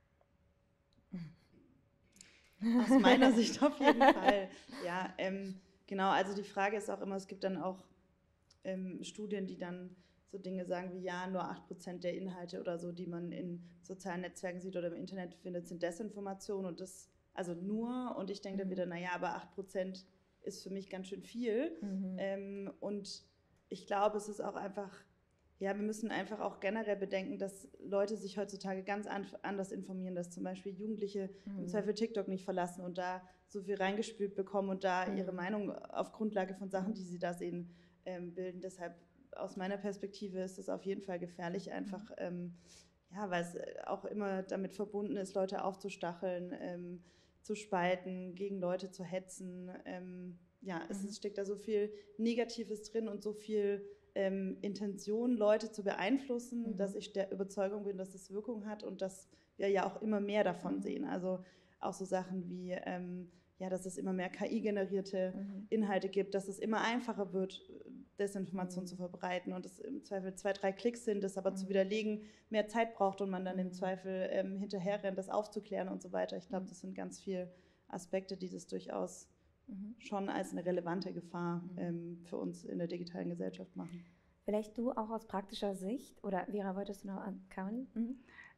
Aus meiner Sicht auf jeden Fall. Ja, genau, also die Frage ist auch immer, es gibt dann auch Studien, die dann so Dinge sagen wie, ja, nur 8% der Inhalte oder so, die man in sozialen Netzwerken sieht oder im Internet findet, sind Desinformation und das, also nur, und ich denke dann wieder, naja, aber 8% ist für mich ganz schön viel. Und ich glaube, es ist auch einfach, ja, wir müssen einfach auch generell bedenken, dass Leute sich heutzutage ganz anders informieren, dass zum Beispiel Jugendliche im Zweifel TikTok nicht verlassen und da so viel reingespült bekommen und da ihre Meinung auf Grundlage von Sachen, die sie da sehen, bilden. Deshalb aus meiner Perspektive ist es auf jeden Fall gefährlich, einfach, weil es auch immer damit verbunden ist, Leute aufzustacheln, zu spalten, gegen Leute zu hetzen. Es steckt da so viel Negatives drin und so viel Intention, Leute zu beeinflussen, dass ich der Überzeugung bin, dass es Wirkung hat und dass wir ja auch immer mehr davon sehen. Also auch so Sachen wie, dass es immer mehr KI-generierte Inhalte gibt, dass es immer einfacher wird, Desinformation zu verbreiten und es im Zweifel 2, 3 Klicks sind, das aber zu widerlegen mehr Zeit braucht und man dann im Zweifel hinterher rennt, das aufzuklären und so weiter. Ich glaube, das sind ganz viele Aspekte, die das durchaus schon als eine relevante Gefahr für uns in der digitalen Gesellschaft machen. Vielleicht du auch aus praktischer Sicht, oder Vera, wolltest du noch an Caroline?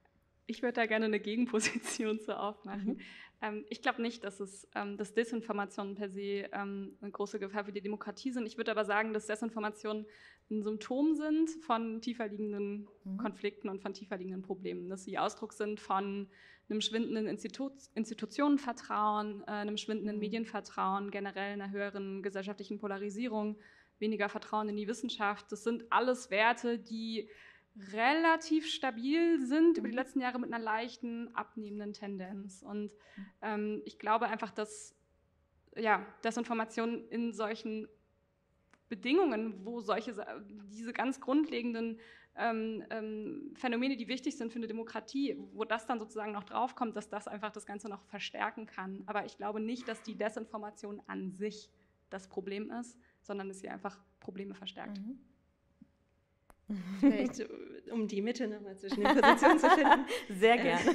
Ich würde da gerne eine Gegenposition zu aufmachen. Ich glaube nicht, dass Desinformationen per se eine große Gefahr für die Demokratie sind. Ich würde aber sagen, dass Desinformationen ein Symptom sind von tiefer liegenden Konflikten und von tiefer liegenden Problemen. Dass sie Ausdruck sind von einem schwindenden Institutionenvertrauen, einem schwindenden Medienvertrauen, generell einer höheren gesellschaftlichen Polarisierung, weniger Vertrauen in die Wissenschaft. Das sind alles Werte, die relativ stabil sind über die letzten Jahre mit einer leichten abnehmenden Tendenz. Und ich glaube einfach, dass Desinformation in solchen Bedingungen, wo diese ganz grundlegenden Phänomene, die wichtig sind für eine Demokratie, wo das dann sozusagen noch draufkommt, dass das einfach das Ganze noch verstärken kann. Aber ich glaube nicht, dass die Desinformation an sich das Problem ist, sondern dass sie einfach Probleme verstärkt. Vielleicht, um die Mitte nochmal zwischen den Positionen zu finden. Sehr gerne.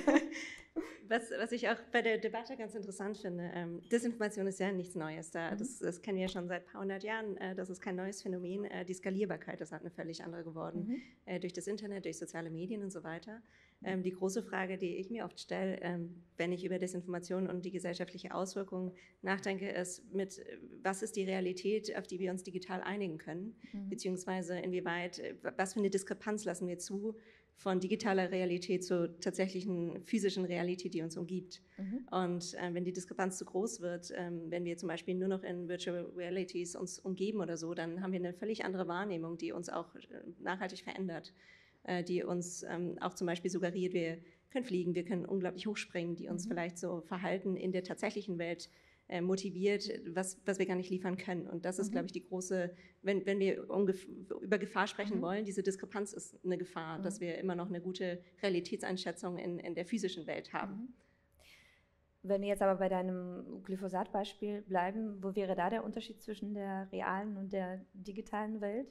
Was ich auch bei der Debatte ganz interessant finde, Desinformation ist ja nichts Neues. Das kennen wir ja schon seit ein paar hundert Jahren. Das ist kein neues Phänomen. Die Skalierbarkeit ist halt eine völlig andere geworden. Durch das Internet, durch soziale Medien und so weiter. Die große Frage, die ich mir oft stelle, wenn ich über Desinformation und die gesellschaftliche Auswirkung nachdenke, ist, was ist die Realität, auf die wir uns digital einigen können? Beziehungsweise was für eine Diskrepanz lassen wir zu von digitaler Realität zur tatsächlichen physischen Realität, die uns umgibt. Und wenn die Diskrepanz zu groß wird, wenn wir zum Beispiel nur noch in Virtual Realities uns umgeben oder so, dann haben wir eine völlig andere Wahrnehmung, die uns auch nachhaltig verändert, die uns auch zum Beispiel suggeriert, wir können fliegen, wir können unglaublich hochspringen, die uns vielleicht so Verhalten in der tatsächlichen Welt motiviert, was wir gar nicht liefern können. Und das ist, glaube ich, die große, wenn wir über Gefahr sprechen wollen, diese Diskrepanz ist eine Gefahr, dass wir immer noch eine gute Realitätseinschätzung in der physischen Welt haben. Wenn wir jetzt aber bei deinem Glyphosat-Beispiel bleiben, wo wäre da der Unterschied zwischen der realen und der digitalen Welt?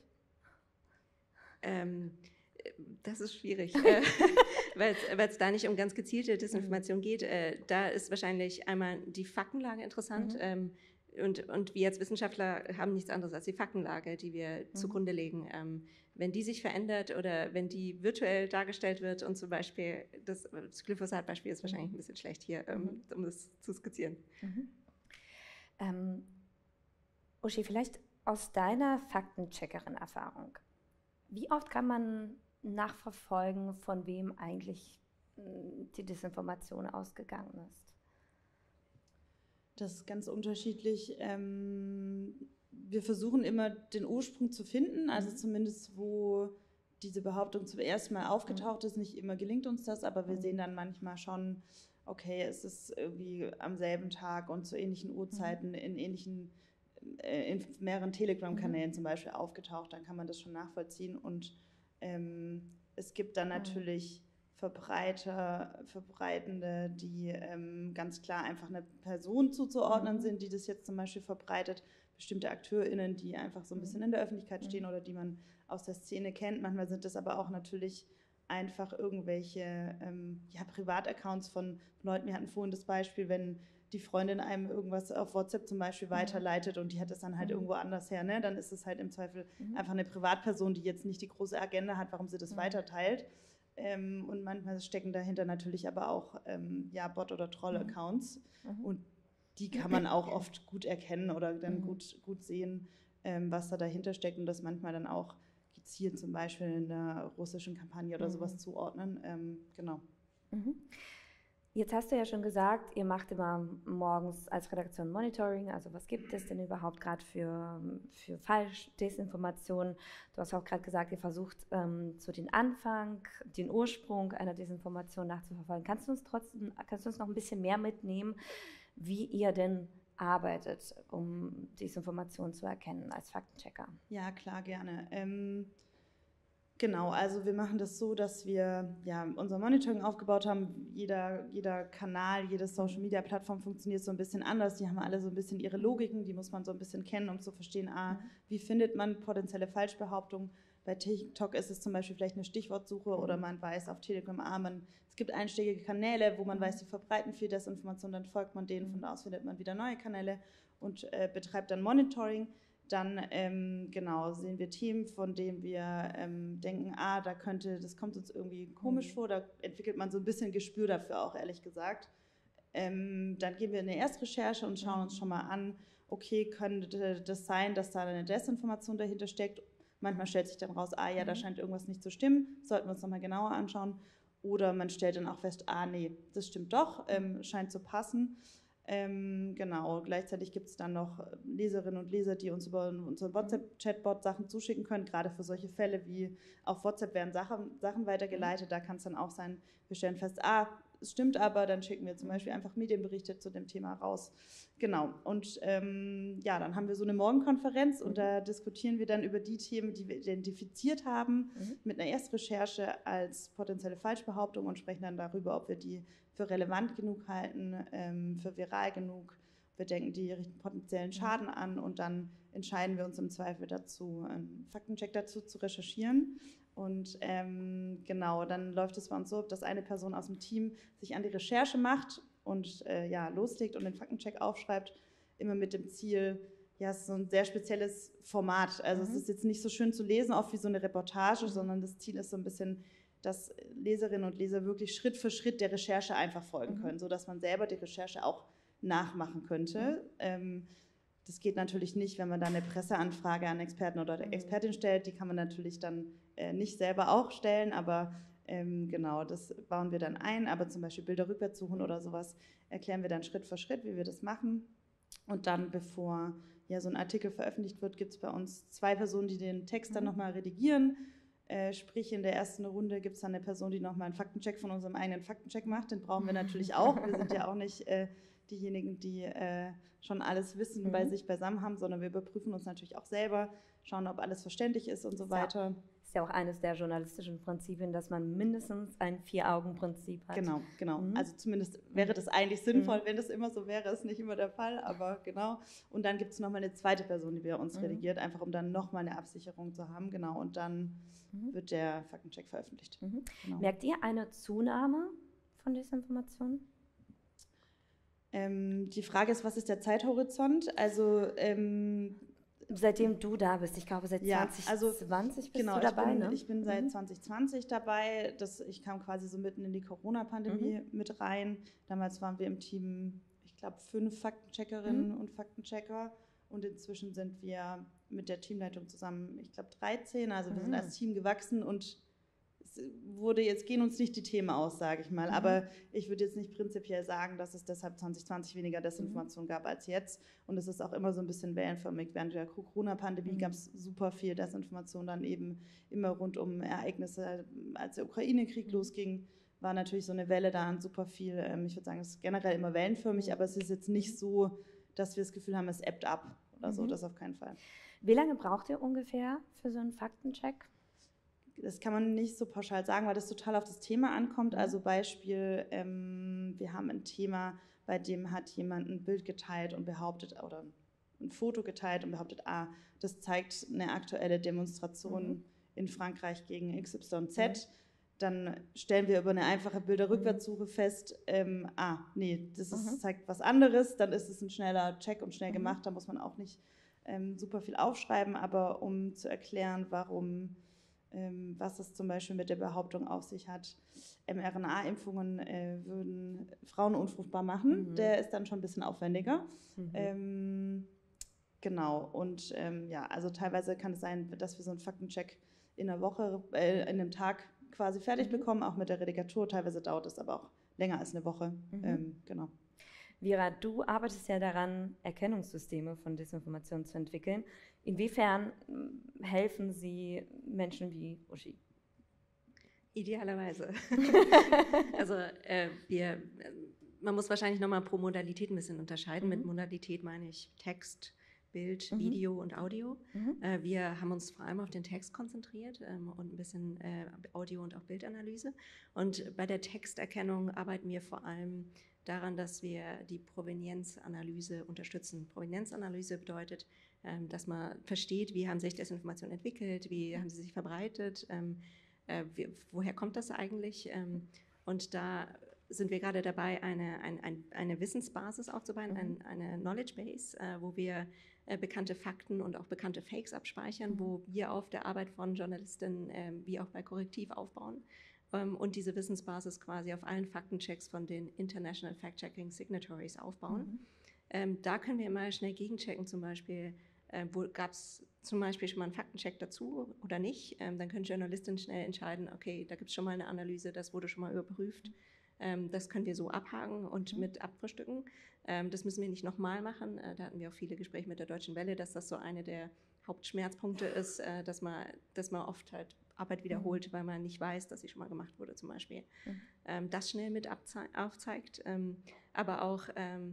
Das ist schwierig, weil es da nicht um ganz gezielte Desinformation geht. Da ist wahrscheinlich einmal die Faktenlage interessant. Und wir als Wissenschaftler haben nichts anderes als die Faktenlage, die wir zugrunde legen. Wenn die sich verändert oder wenn die virtuell dargestellt wird und zum Beispiel, das Glyphosat-Beispiel ist wahrscheinlich ein bisschen schlecht hier, um das zu skizzieren. Uschi, vielleicht aus deiner Faktencheckerin-Erfahrung, wie oft kann man nachverfolgen, von wem eigentlich die Desinformation ausgegangen ist? Das ist ganz unterschiedlich. Wir versuchen immer den Ursprung zu finden, also zumindest wo diese Behauptung zum ersten Mal aufgetaucht ist. Nicht immer gelingt uns das, aber wir sehen dann manchmal schon, okay, es ist irgendwie am selben Tag und zu ähnlichen Uhrzeiten in mehreren Telegram-Kanälen zum Beispiel aufgetaucht, dann kann man das schon nachvollziehen. Und es gibt dann natürlich Verbreitende, die ganz klar einfach eine Person zuzuordnen sind, die das jetzt zum Beispiel verbreitet, bestimmte AkteurInnen, die einfach so ein bisschen in der Öffentlichkeit stehen oder die man aus der Szene kennt. Manchmal sind das aber auch natürlich einfach irgendwelche Privataccounts von Leuten. Wir hatten vorhin das Beispiel, wenn die Freundin einem irgendwas auf WhatsApp zum Beispiel weiterleitet und die hat es dann halt irgendwo anders her, ne? Dann ist es halt im Zweifel einfach eine Privatperson, die jetzt nicht die große Agenda hat, warum sie das weiterteilt. Und manchmal stecken dahinter natürlich aber auch Bot- oder Troll-Accounts. Und die kann man auch oft gut erkennen oder dann gut sehen, was da dahinter steckt und das manchmal dann auch gezielt zum Beispiel in der russischen Kampagne oder sowas zuordnen. Genau. Jetzt hast du ja schon gesagt, ihr macht immer morgens als Redaktion Monitoring, also was gibt es denn überhaupt gerade für Falsch-Desinformationen? Du hast auch gerade gesagt, ihr versucht so den Anfang, den Ursprung einer Desinformation nachzuverfolgen. Kannst du uns noch ein bisschen mehr mitnehmen, wie ihr denn arbeitet, um Desinformation zu erkennen als Faktenchecker? Ja, klar, gerne. Genau, also wir machen das so, dass wir unser Monitoring aufgebaut haben. Jeder Kanal, jede Social-Media-Plattform funktioniert so ein bisschen anders. Die haben alle so ein bisschen ihre Logiken, die muss man so ein bisschen kennen, um zu verstehen, wie findet man potenzielle Falschbehauptungen. Bei TikTok ist es zum Beispiel vielleicht eine Stichwortsuche oder man weiß auf Telegram, es gibt einschlägige Kanäle, wo man weiß, die verbreiten viel Desinformation, dann folgt man denen, von da aus findet man wieder neue Kanäle und betreibt dann Monitoring. Dann genau sehen wir Themen, von denen wir denken, das kommt uns irgendwie komisch vor, da entwickelt man so ein bisschen Gespür dafür auch, ehrlich gesagt. Dann gehen wir in eine Erstrecherche und schauen uns schon mal an, okay, könnte das sein, dass da eine Desinformation dahinter steckt? Manchmal stellt sich dann raus, da scheint irgendwas nicht zu stimmen, sollten wir uns nochmal genauer anschauen. Oder man stellt dann auch fest, nee, das stimmt doch, scheint zu passen. Genau, gleichzeitig gibt es dann noch Leserinnen und Leser, die uns über unseren WhatsApp-Chatbot Sachen zuschicken können, gerade für solche Fälle wie auf WhatsApp werden Sachen weitergeleitet, da kann es dann auch sein, wir stellen fest, es stimmt aber, dann schicken wir zum Beispiel einfach Medienberichte zu dem Thema raus. Genau, und dann haben wir so eine Morgenkonferenz und da diskutieren wir dann über die Themen, die wir identifiziert haben, mit einer Erstrecherche als potenzielle Falschbehauptung und sprechen dann darüber, ob wir die für relevant genug halten, für viral genug. Wir denken, die richten potenziellen Schaden an und dann entscheiden wir uns im Zweifel dazu, einen Faktencheck dazu zu recherchieren. Und genau, dann läuft es bei uns so, dass eine Person aus dem Team sich an die Recherche macht und loslegt und den Faktencheck aufschreibt, immer mit dem Ziel, es ist so ein sehr spezielles Format. Also es ist jetzt nicht so schön zu lesen, oft wie so eine Reportage, sondern das Ziel ist so ein bisschen, dass Leserinnen und Leser wirklich Schritt für Schritt der Recherche einfach folgen können, sodass man selber die Recherche auch nachmachen könnte. Das geht natürlich nicht, wenn man dann eine Presseanfrage an Experten oder Expertin stellt. Die kann man natürlich dann nicht selber auch stellen, aber genau, das bauen wir dann ein. Aber zum Beispiel Bilder rückwärts suchen oder sowas erklären wir dann Schritt für Schritt, wie wir das machen. Und dann, bevor so ein Artikel veröffentlicht wird, gibt es bei uns 2 Personen, die den Text dann nochmal redigieren. Sprich, in der ersten Runde gibt es dann eine Person, die nochmal einen Faktencheck von unserem eigenen Faktencheck macht. Den brauchen wir natürlich auch. Wir sind ja auch nicht diejenigen, die schon alles Wissen bei sich beisammen haben, sondern wir überprüfen uns natürlich auch selber, schauen, ob alles verständlich ist und so weiter. Ist ja auch eines der journalistischen Prinzipien, dass man mindestens ein 4-Augen-Prinzip hat. Genau. Also zumindest wäre das eigentlich sinnvoll, wenn das immer so wäre, ist nicht immer der Fall, aber genau. Und dann gibt es nochmal eine zweite Person, die bei uns redigiert, einfach um dann nochmal eine Absicherung zu haben, genau. Und dann wird der Faktencheck veröffentlicht. Genau. Merkt ihr eine Zunahme von Desinformationen? Die Frage ist, was ist der Zeithorizont? Also seitdem du da bist, ich glaube seit 2020 bist du dabei, ne? Ich bin seit 2020 dabei. Ich kam quasi so mitten in die Corona-Pandemie mit rein. Damals waren wir im Team, ich glaube, 5 Faktencheckerinnen und Faktenchecker. Und inzwischen sind wir mit der Teamleitung zusammen, ich glaube, 13. Also wir sind als Team gewachsen und jetzt gehen uns nicht die Themen aus, sage ich mal. Aber ich würde jetzt nicht prinzipiell sagen, dass es deshalb 2020 weniger Desinformation gab als jetzt. Und es ist auch immer so ein bisschen wellenförmig. Während der Corona-Pandemie gab es super viel Desinformation, dann eben immer rund um Ereignisse. Als der Ukraine-Krieg losging, war natürlich so eine Welle da an super viel. Ich würde sagen, es ist generell immer wellenförmig, aber es ist jetzt nicht so, dass wir das Gefühl haben, es ebbt ab oder so. Das auf keinen Fall. Wie lange braucht ihr ungefähr für so einen Faktencheck? Das kann man nicht so pauschal sagen, weil das total auf das Thema ankommt. Also Beispiel, wir haben ein Thema, bei dem hat jemand ein Bild geteilt und behauptet, oder ein Foto geteilt und behauptet, das zeigt eine aktuelle Demonstration in Frankreich gegen XYZ. Dann stellen wir über eine einfache Bilderrückwärtssuche fest, das zeigt was anderes. Dann ist es ein schneller Check und schnell gemacht. Da muss man auch nicht super viel aufschreiben, aber um zu erklären, was es zum Beispiel mit der Behauptung auf sich hat, mRNA-Impfungen würden Frauen unfruchtbar machen. Der ist dann schon ein bisschen aufwendiger. Genau, und also teilweise kann es sein, dass wir so einen Faktencheck in einer Woche, in einem Tag quasi fertig bekommen, auch mit der Redigatur. Teilweise dauert es aber auch länger als eine Woche. Genau. Vera, du arbeitest ja daran, Erkennungssysteme von Desinformation zu entwickeln. Inwiefern helfen sie Menschen wie Uschi? Idealerweise. Also man muss wahrscheinlich nochmal pro Modalität ein bisschen unterscheiden. Mit Modalität meine ich Text, Bild, Video und Audio. Wir haben uns vor allem auf den Text konzentriert und ein bisschen Audio- und auch Bildanalyse. Und bei der Texterkennung arbeiten wir vor allem daran, dass wir die Provenienzanalyse unterstützen. Provenienzanalyse bedeutet, dass man versteht, wie haben sich Desinformationen entwickelt, wie haben sie sich verbreitet, woher kommt das eigentlich? Und da sind wir gerade dabei, eine Wissensbasis aufzubauen, eine Knowledge Base, wo wir bekannte Fakten und auch bekannte Fakes abspeichern, wo wir auf der Arbeit von Journalistinnen wie auch bei Korrektiv aufbauen und diese Wissensbasis quasi auf allen Faktenchecks von den International Fact-Checking Signatories aufbauen. Da können wir immer schnell gegenchecken, zum Beispiel, gab es zum Beispiel schon mal einen Faktencheck dazu oder nicht. Dann können Journalistinnen schnell entscheiden, okay, da gibt es schon mal eine Analyse, das wurde schon mal überprüft. Das können wir so abhaken und mit abfrühstücken. Das müssen wir nicht nochmal machen. Da hatten wir auch viele Gespräche mit der Deutschen Welle, dass das so eine der Hauptschmerzpunkte ist, dass man oft halt Arbeit wiederholt, weil man nicht weiß, dass sie schon mal gemacht wurde zum Beispiel. Das schnell mit aufzeigt. Aber auch,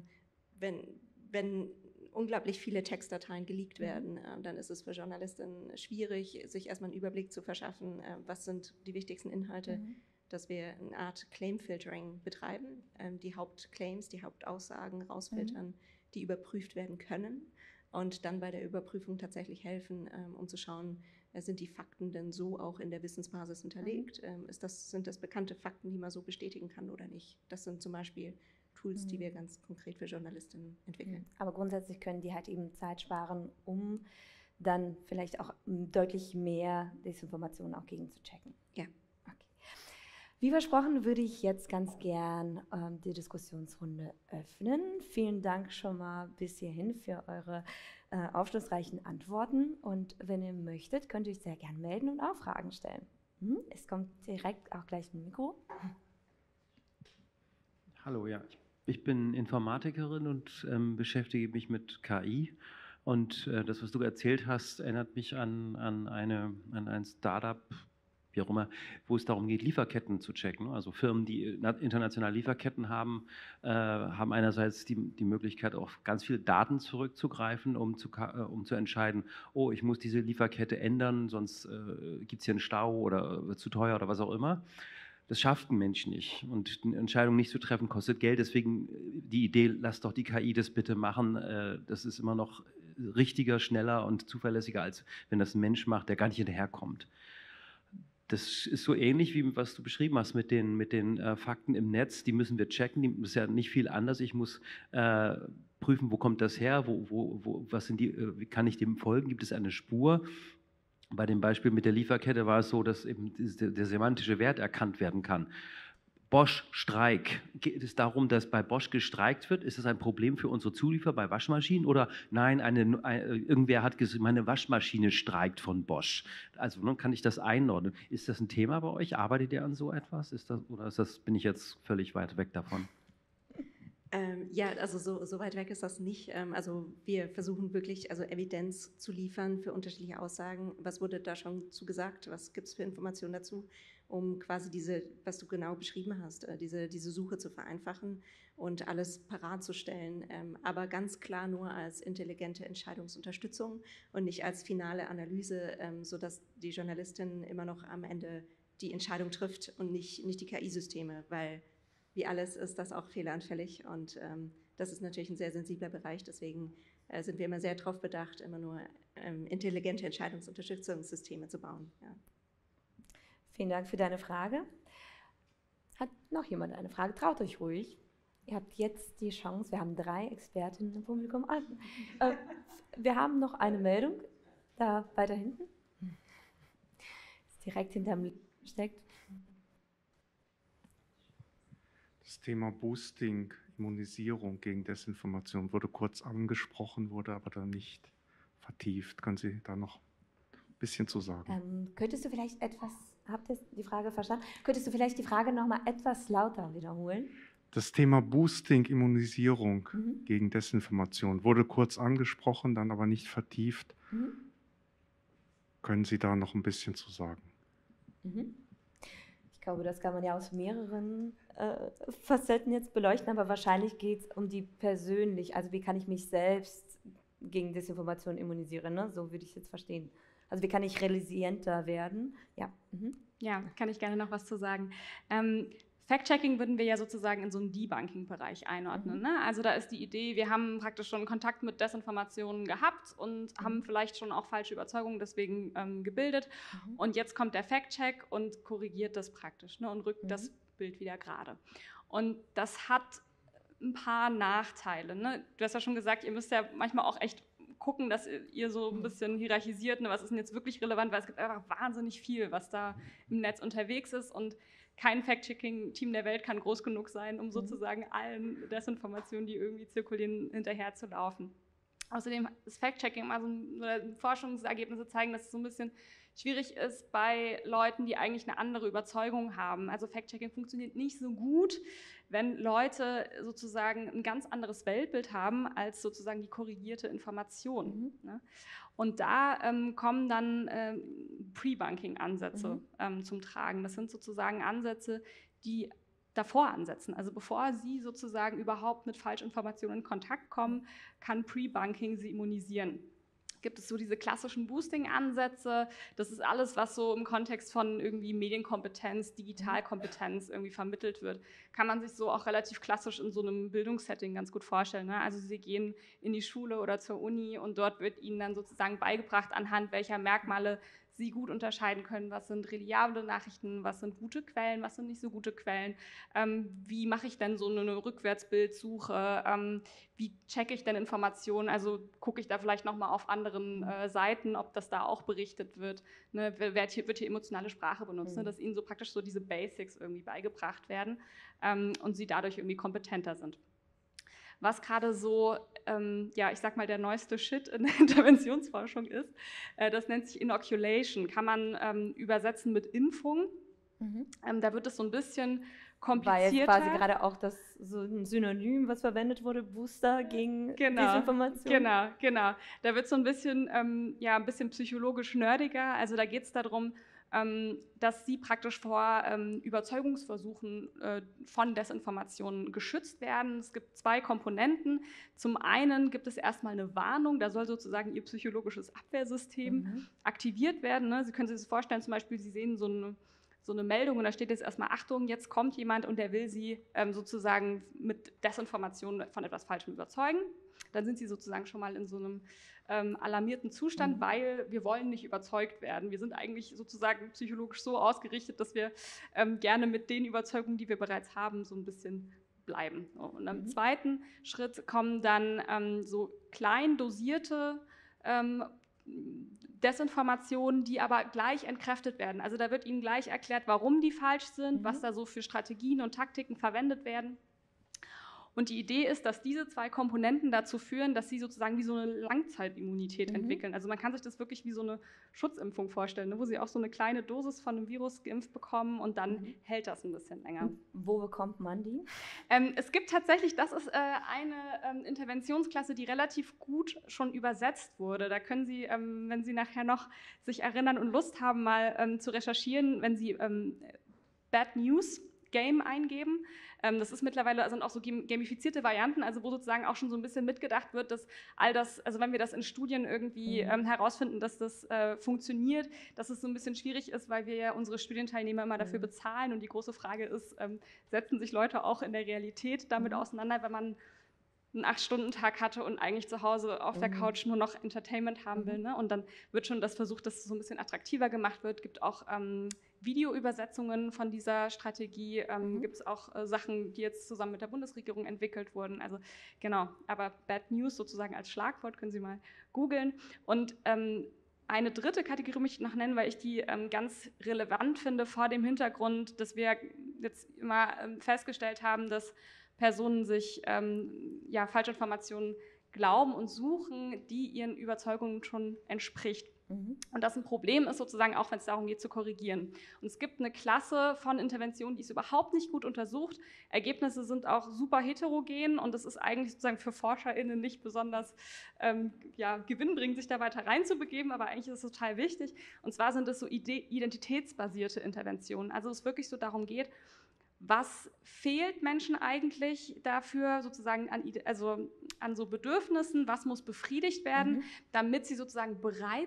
wenn unglaublich viele Textdateien geleakt werden, dann ist es für Journalistinnen schwierig, sich erstmal einen Überblick zu verschaffen, was sind die wichtigsten Inhalte, dass wir eine Art Claim-Filtering betreiben, die Hauptclaims, die Hauptaussagen rausfiltern, die überprüft werden können und dann bei der Überprüfung tatsächlich helfen, um zu schauen, sind die Fakten denn so auch in der Wissensbasis hinterlegt? Sind das bekannte Fakten, die man so bestätigen kann oder nicht? Das sind zum Beispiel Tools, die wir ganz konkret für Journalistinnen entwickeln. Aber grundsätzlich können die halt eben Zeit sparen, um dann vielleicht auch deutlich mehr Desinformationen auch gegen zu checken. Ja. Wie versprochen würde ich jetzt ganz gern die Diskussionsrunde öffnen. Vielen Dank schon mal bis hierhin für eure aufschlussreichen Antworten. Und wenn ihr möchtet, könnt ihr euch sehr gern melden und auch Fragen stellen. Es kommt direkt auch gleich ein Mikro. Hallo, ja. Ich bin Informatikerin und beschäftige mich mit KI. Und das, was du erzählt hast, erinnert mich an ein Startup, wie auch immer, wo es darum geht, Lieferketten zu checken. Also Firmen, die internationale Lieferketten haben, haben einerseits die Möglichkeit, auf ganz viele Daten zurückzugreifen, um zu entscheiden, oh, ich muss diese Lieferkette ändern, sonst gibt es hier einen Stau oder wird zu teuer oder was auch immer. Das schafft ein Mensch nicht. Und eine Entscheidung nicht zu treffen, kostet Geld. Deswegen die Idee, lass doch die KI das bitte machen. Das ist immer noch richtiger, schneller und zuverlässiger, als wenn das ein Mensch macht, der gar nicht hinterherkommt. Das ist so ähnlich, wie was du beschrieben hast mit den Fakten im Netz. Die müssen wir checken. Das ist ja nicht viel anders. Ich muss prüfen, wo kommt das her, was sind wie kann ich dem folgen? Gibt es eine Spur? Bei dem Beispiel mit der Lieferkette war es so, dass eben der semantische Wert erkannt werden kann. Bosch-Streik. Geht es darum, dass bei Bosch gestreikt wird? Ist das ein Problem für unsere Zulieferer bei Waschmaschinen? Oder nein, irgendwer hat gesagt, meine Waschmaschine streikt von Bosch. Also kann ich das einordnen. Ist das ein Thema bei euch? Arbeitet ihr an so etwas? Bin ich jetzt völlig weit weg davon? Ja, also so weit weg ist das nicht. Also wir versuchen wirklich Evidenz zu liefern für unterschiedliche Aussagen. Was wurde da schon zu gesagt? Was gibt es für Informationen dazu, um quasi was du genau beschrieben hast, diese Suche zu vereinfachen und alles parat zu stellen, aber ganz klar nur als intelligente Entscheidungsunterstützung und nicht als finale Analyse, sodass die Journalistin immer noch am Ende die Entscheidung trifft und nicht die KI-Systeme, weil wie alles ist das auch fehleranfällig und das ist natürlich ein sehr sensibler Bereich, deswegen sind wir immer sehr darauf bedacht, immer nur intelligente Entscheidungsunterstützungssysteme zu bauen. Ja. Vielen Dank für deine Frage. Hat noch jemand eine Frage? Traut euch ruhig. Ihr habt jetzt die Chance, wir haben 3 Expertinnen im Publikum. Wir haben noch eine Meldung, da weiter hinten. Ist direkt hinterm steckt. Das Thema Boosting, Immunisierung gegen Desinformation wurde kurz angesprochen, wurde aber dann nicht vertieft. Können Sie da noch ein bisschen zu sagen? Könntest du vielleicht habt ihr die Frage verstanden? Könntest du vielleicht die Frage noch mal etwas lauter wiederholen? Das Thema Boosting, Immunisierung gegen Desinformation wurde kurz angesprochen, dann aber nicht vertieft. Können Sie da noch ein bisschen zu sagen? Ich glaube, das kann man ja aus mehreren Facetten jetzt beleuchten, aber wahrscheinlich geht es um die persönlich, also wie kann ich mich selbst gegen Desinformation immunisieren, ne? So würde ich es jetzt verstehen. Also wie kann ich resilienter werden? Ja. Ja, kann ich gerne noch was zu sagen. Fact-Checking würden wir ja sozusagen in so einen Debunking-Bereich einordnen. Ne? Also da ist die Idee, wir haben praktisch schon Kontakt mit Desinformationen gehabt und haben vielleicht schon auch falsche Überzeugungen deswegen gebildet. Und jetzt kommt der Fact-Check und korrigiert das praktisch, ne? Und rückt das Bild wieder gerade. Und das hat ein paar Nachteile. Ne? Du hast ja schon gesagt, ihr müsst ja manchmal auch echt gucken, dass ihr so ein bisschen hierarchisiert, ne? Was ist denn jetzt wirklich relevant, weil es gibt einfach wahnsinnig viel, was da im Netz unterwegs ist und kein Fact-Checking-Team der Welt kann groß genug sein, um sozusagen allen Desinformationen, die irgendwie zirkulieren, hinterherzulaufen. Außerdem ist Fact-Checking immer Forschungsergebnisse zeigen, dass es so ein bisschen schwierig ist bei Leuten, die eigentlich eine andere Überzeugung haben. Also Fact-Checking funktioniert nicht so gut, wenn Leute sozusagen ein ganz anderes Weltbild haben als sozusagen die korrigierte Information. Ne? Und da kommen dann Pre-Bunking-Ansätze zum Tragen. Das sind sozusagen Ansätze, die davor ansetzen. Also bevor Sie sozusagen überhaupt mit Falschinformationen in Kontakt kommen, kann Pre-Bunking Sie immunisieren. Gibt es so diese klassischen Boosting-Ansätze. Das ist alles, was so im Kontext von irgendwie Medienkompetenz, Digitalkompetenz irgendwie vermittelt wird. Kann man sich so auch relativ klassisch in so einem Bildungssetting ganz gut vorstellen. Ne? Also Sie gehen in die Schule oder zur Uni und dort wird Ihnen dann sozusagen beigebracht, anhand welcher Merkmale Sie gut unterscheiden können, was sind reliable Nachrichten, was sind gute Quellen, was sind nicht so gute Quellen, wie mache ich denn so eine Rückwärtsbildsuche, wie checke ich denn Informationen, also gucke ich da vielleicht nochmal auf anderen Seiten, ob das da auch berichtet wird, ne? wird hier emotionale Sprache benutzt, ne? Dass ihnen so praktisch so diese Basics irgendwie beigebracht werden und sie dadurch irgendwie kompetenter sind. Was gerade so, ich sag mal, der neueste Shit in der Interventionsforschung ist, das nennt sich Inoculation, kann man übersetzen mit Impfung. Da wird es so ein bisschen komplizierter. War jetzt quasi gerade auch das so ein Synonym, was verwendet wurde, Booster gegen Desinformation. Genau. Da wird es so ein bisschen, ein bisschen psychologisch nerdiger. Also da geht es darum, dass sie praktisch vor Überzeugungsversuchen von Desinformationen geschützt werden. Es gibt zwei Komponenten. Zum einen gibt es erstmal eine Warnung, da soll sozusagen ihr psychologisches Abwehrsystem aktiviert werden. Ne? Sie können sich das vorstellen, zum Beispiel, Sie sehen so eine Meldung und da steht jetzt erstmal, Achtung, jetzt kommt jemand und der will Sie sozusagen mit Desinformationen von etwas Falschem überzeugen. Dann sind Sie sozusagen schon mal in so einem alarmierten Zustand, weil wir wollen nicht überzeugt werden. Wir sind eigentlich sozusagen psychologisch so ausgerichtet, dass wir gerne mit den Überzeugungen, die wir bereits haben, so ein bisschen bleiben. Und im zweiten Schritt kommen dann so klein dosierte Desinformationen, die aber gleich entkräftet werden. Also da wird Ihnen gleich erklärt, warum die falsch sind, was da so für Strategien und Taktiken verwendet werden. Und die Idee ist, dass diese zwei Komponenten dazu führen, dass sie sozusagen wie so eine Langzeitimmunität entwickeln. Also man kann sich das wirklich wie so eine Schutzimpfung vorstellen, ne, wo sie auch so eine kleine Dosis von einem Virus geimpft bekommen und dann hält das ein bisschen länger. Und wo bekommt man die? Es gibt tatsächlich, das ist eine Interventionsklasse, die relativ gut schon übersetzt wurde. Da können Sie, wenn Sie nachher noch sich erinnern und Lust haben, mal zu recherchieren, wenn Sie Bad News Game eingeben. Das ist mittlerweile, sind auch so gamifizierte Varianten, also wo sozusagen auch schon so ein bisschen mitgedacht wird, dass all das, also wenn wir das in Studien irgendwie herausfinden, dass das funktioniert, dass es so ein bisschen schwierig ist, weil wir ja unsere Studienteilnehmer immer dafür bezahlen und die große Frage ist, setzen sich Leute auch in der Realität damit auseinander, wenn man einen 8-Stunden-Tag hatte und eigentlich zu Hause auf der Couch nur noch Entertainment haben will. Ne? Und dann wird schon das versucht, dass es so ein bisschen attraktiver gemacht wird. Es gibt auch Videoübersetzungen von dieser Strategie. Gibt es auch Sachen, die jetzt zusammen mit der Bundesregierung entwickelt wurden. Also genau, aber Bad News sozusagen als Schlagwort können Sie mal googeln. Und eine dritte Kategorie möchte ich noch nennen, weil ich die ganz relevant finde vor dem Hintergrund, dass wir jetzt immer festgestellt haben, dass Personen sich Falschinformationen glauben und suchen, die ihren Überzeugungen schon entspricht. Und das ein Problem ist sozusagen auch, wenn es darum geht, zu korrigieren. Und es gibt eine Klasse von Interventionen, die ist überhaupt nicht gut untersucht. Ergebnisse sind auch super heterogen und es ist eigentlich sozusagen für ForscherInnen nicht besonders gewinnbringend, sich da weiter reinzubegeben, aber eigentlich ist es total wichtig. Und zwar sind es so identitätsbasierte Interventionen. Also es wirklich so darum geht, was fehlt Menschen eigentlich dafür sozusagen an so Bedürfnissen, was muss befriedigt werden, damit sie sozusagen bereit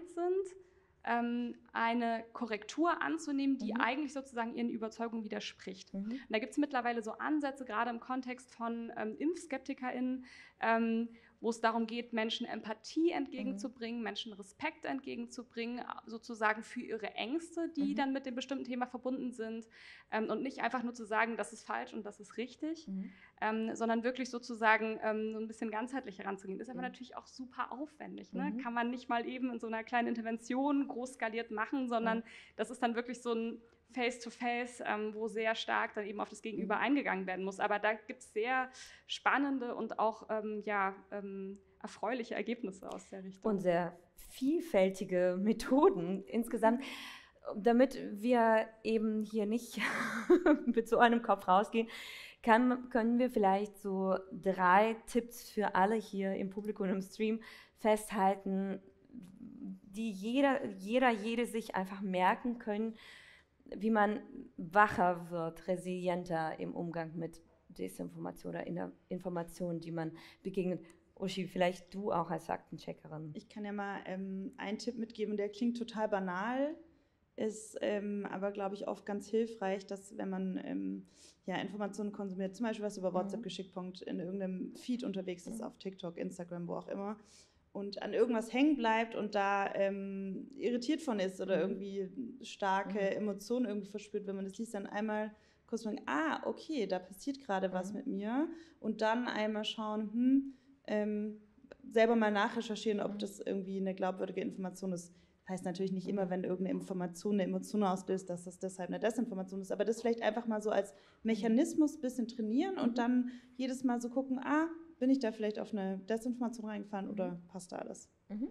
sind, eine Korrektur anzunehmen, die eigentlich sozusagen ihren Überzeugungen widerspricht. Und da gibt es mittlerweile so Ansätze, gerade im Kontext von ImpfskeptikerInnen, wo es darum geht, Menschen Empathie entgegenzubringen, Menschen Respekt entgegenzubringen, sozusagen für ihre Ängste, die dann mit dem bestimmten Thema verbunden sind, und nicht einfach nur zu sagen, das ist falsch und das ist richtig, sondern wirklich sozusagen so ein bisschen ganzheitlich heranzugehen. Das ist aber natürlich auch super aufwendig. Ne? Kann man nicht mal eben in so einer kleinen Intervention groß skaliert machen, sondern das ist dann wirklich so ein Face-to-Face, wo sehr stark dann eben auf das Gegenüber eingegangen werden muss. Aber da gibt es sehr spannende und auch erfreuliche Ergebnisse aus der Richtung. Und sehr vielfältige Methoden insgesamt, damit wir eben hier nicht mit so einem Kopf rausgehen, können wir vielleicht so 3 Tipps für alle hier im Publikum und im Stream festhalten, die jede sich einfach merken können, wie man wacher wird, resilienter im Umgang mit Desinformation oder Informationen, die man begegnet. Uschi, vielleicht du auch als Faktencheckerin. Ich kann ja mal einen Tipp mitgeben, der klingt total banal, ist aber, glaube ich, oft ganz hilfreich, dass wenn man Informationen konsumiert, zum Beispiel was über WhatsApp geschickt bekommt, in irgendeinem Feed unterwegs ist, auf TikTok, Instagram, wo auch immer, und an irgendwas hängen bleibt und da irritiert von ist oder irgendwie starke Emotionen irgendwie verspürt, wenn man das liest, dann einmal kurz sagen, okay, da passiert gerade was mit mir, und dann einmal schauen, selber mal nachrecherchieren, ob das irgendwie eine glaubwürdige Information ist. Das heißt natürlich nicht immer, wenn irgendeine Information eine Emotion auslöst, dass das deshalb eine Desinformation ist, aber das vielleicht einfach mal so als Mechanismus ein bisschen trainieren und dann jedes Mal so gucken, bin ich da vielleicht auf eine Desinformation reingefahren oder passt da alles?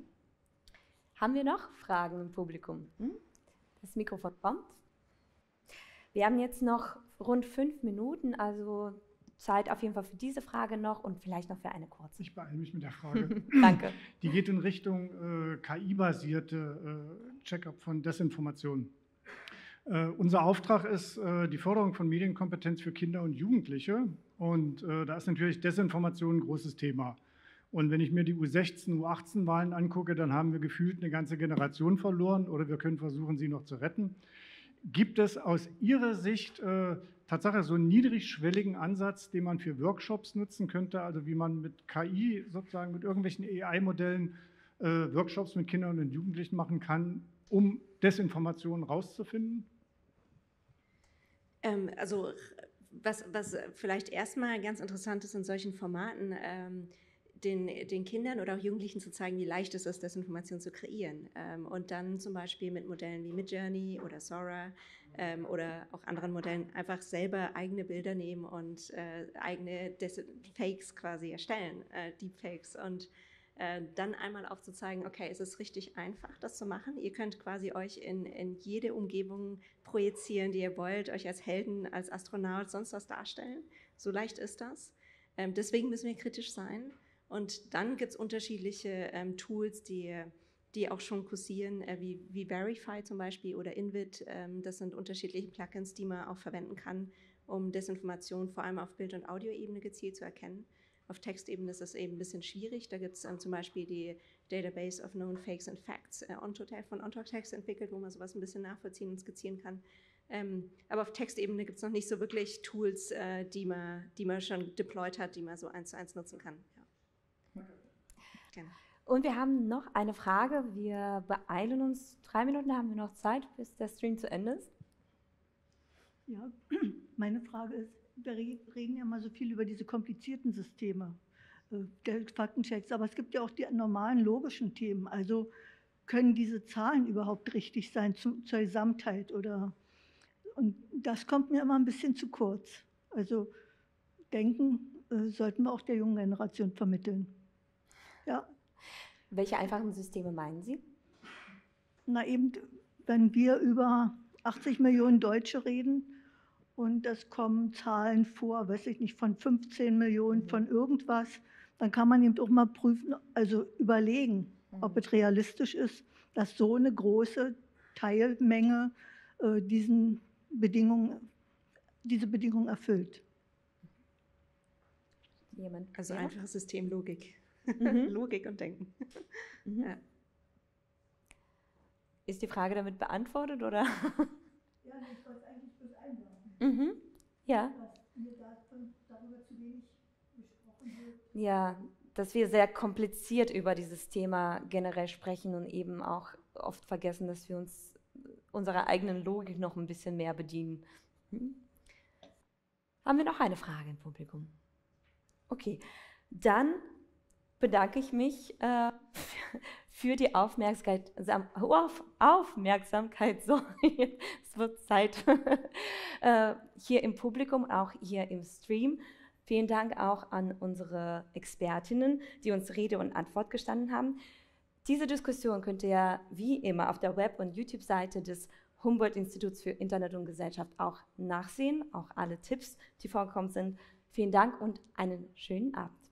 Haben wir noch Fragen im Publikum? Das Mikrofon kommt. Wir haben jetzt noch rund 5 Minuten, also Zeit auf jeden Fall für diese Frage noch und vielleicht noch für eine kurze. Ich beeile mich mit der Frage. Danke. Die geht in Richtung KI-basierte Check-up von Desinformation. Unser Auftrag ist die Förderung von Medienkompetenz für Kinder und Jugendliche. Und da ist natürlich Desinformation ein großes Thema. Und wenn ich mir die U16, U18-Wahlen angucke, dann haben wir gefühlt eine ganze Generation verloren oder wir können versuchen, sie noch zu retten. Gibt es aus Ihrer Sicht Tatsache so einen niedrigschwelligen Ansatz, den man für Workshops nutzen könnte, also wie man mit KI sozusagen mit irgendwelchen AI-Modellen Workshops mit Kindern und Jugendlichen machen kann, um Desinformationen rauszufinden? Also was vielleicht erstmal ganz interessant ist in solchen Formaten, den Kindern oder auch Jugendlichen zu zeigen, wie leicht es ist, Desinformation zu kreieren. Und dann zum Beispiel mit Modellen wie Midjourney oder Sora oder auch anderen Modellen einfach selber eigene Bilder nehmen und eigene Fakes quasi erstellen, Deepfakes. Und dann einmal aufzuzeigen, okay, es ist richtig einfach, das zu machen. Ihr könnt quasi euch in jede Umgebung projizieren, die ihr wollt, euch als Helden, als Astronaut, sonst was darstellen. So leicht ist das. Deswegen müssen wir kritisch sein. Und dann gibt es unterschiedliche Tools, die auch schon kursieren, wie Verify zum Beispiel oder Invid. Das sind unterschiedliche Plugins, die man auch verwenden kann, um Desinformation vor allem auf Bild- und Audioebene gezielt zu erkennen. Auf Textebene ist das eben ein bisschen schwierig. Da gibt es zum Beispiel die Database of Known Fakes and Facts von OnTalkText entwickelt, wo man sowas ein bisschen nachvollziehen und skizzieren kann. Aber auf Textebene gibt es noch nicht so wirklich Tools, die man schon deployed hat, die man so 1:1 nutzen kann. Ja. Gerne. Und wir haben noch eine Frage. Wir beeilen uns. 3 Minuten haben wir noch Zeit, bis der Stream zu Ende ist. Ja, meine Frage ist, wir reden ja immer so viel über diese komplizierten Systeme der Faktenchecks, aber es gibt ja auch die normalen logischen Themen. Also können diese Zahlen überhaupt richtig sein zur Gesamtheit? Und das kommt mir immer ein bisschen zu kurz. Also Denken sollten wir auch der jungen Generation vermitteln. Ja. Welche einfachen Systeme meinen Sie? Na eben, wenn wir über 80 Millionen Deutsche reden und es kommen Zahlen vor, weiß ich nicht, von 15 Millionen, von irgendwas, dann kann man eben auch mal prüfen, also überlegen, ob es realistisch ist, dass so eine große Teilmenge diese Bedingungen erfüllt. Also einfache Systemlogik. Logik und Denken. Ja. Ist die Frage damit beantwortet, oder? Ja, ich wollte eigentlich bloß einwerfen. Ja. Dass mir darüber zu wenig gesprochen wird. Ja, dass wir sehr kompliziert über dieses Thema generell sprechen und eben auch oft vergessen, dass wir uns unserer eigenen Logik noch ein bisschen mehr bedienen. Haben wir noch eine Frage im Publikum? Okay, dann bedanke ich mich für die Aufmerksamkeit. Sorry, es wird Zeit. Hier im Publikum, auch hier im Stream. Vielen Dank auch an unsere Expertinnen, die uns Rede und Antwort gestanden haben. Diese Diskussion könnt ihr wie immer auf der Web- und YouTube-Seite des Humboldt-Instituts für Internet und Gesellschaft auch nachsehen, auch alle Tipps, die vorgekommen sind. Vielen Dank und einen schönen Abend.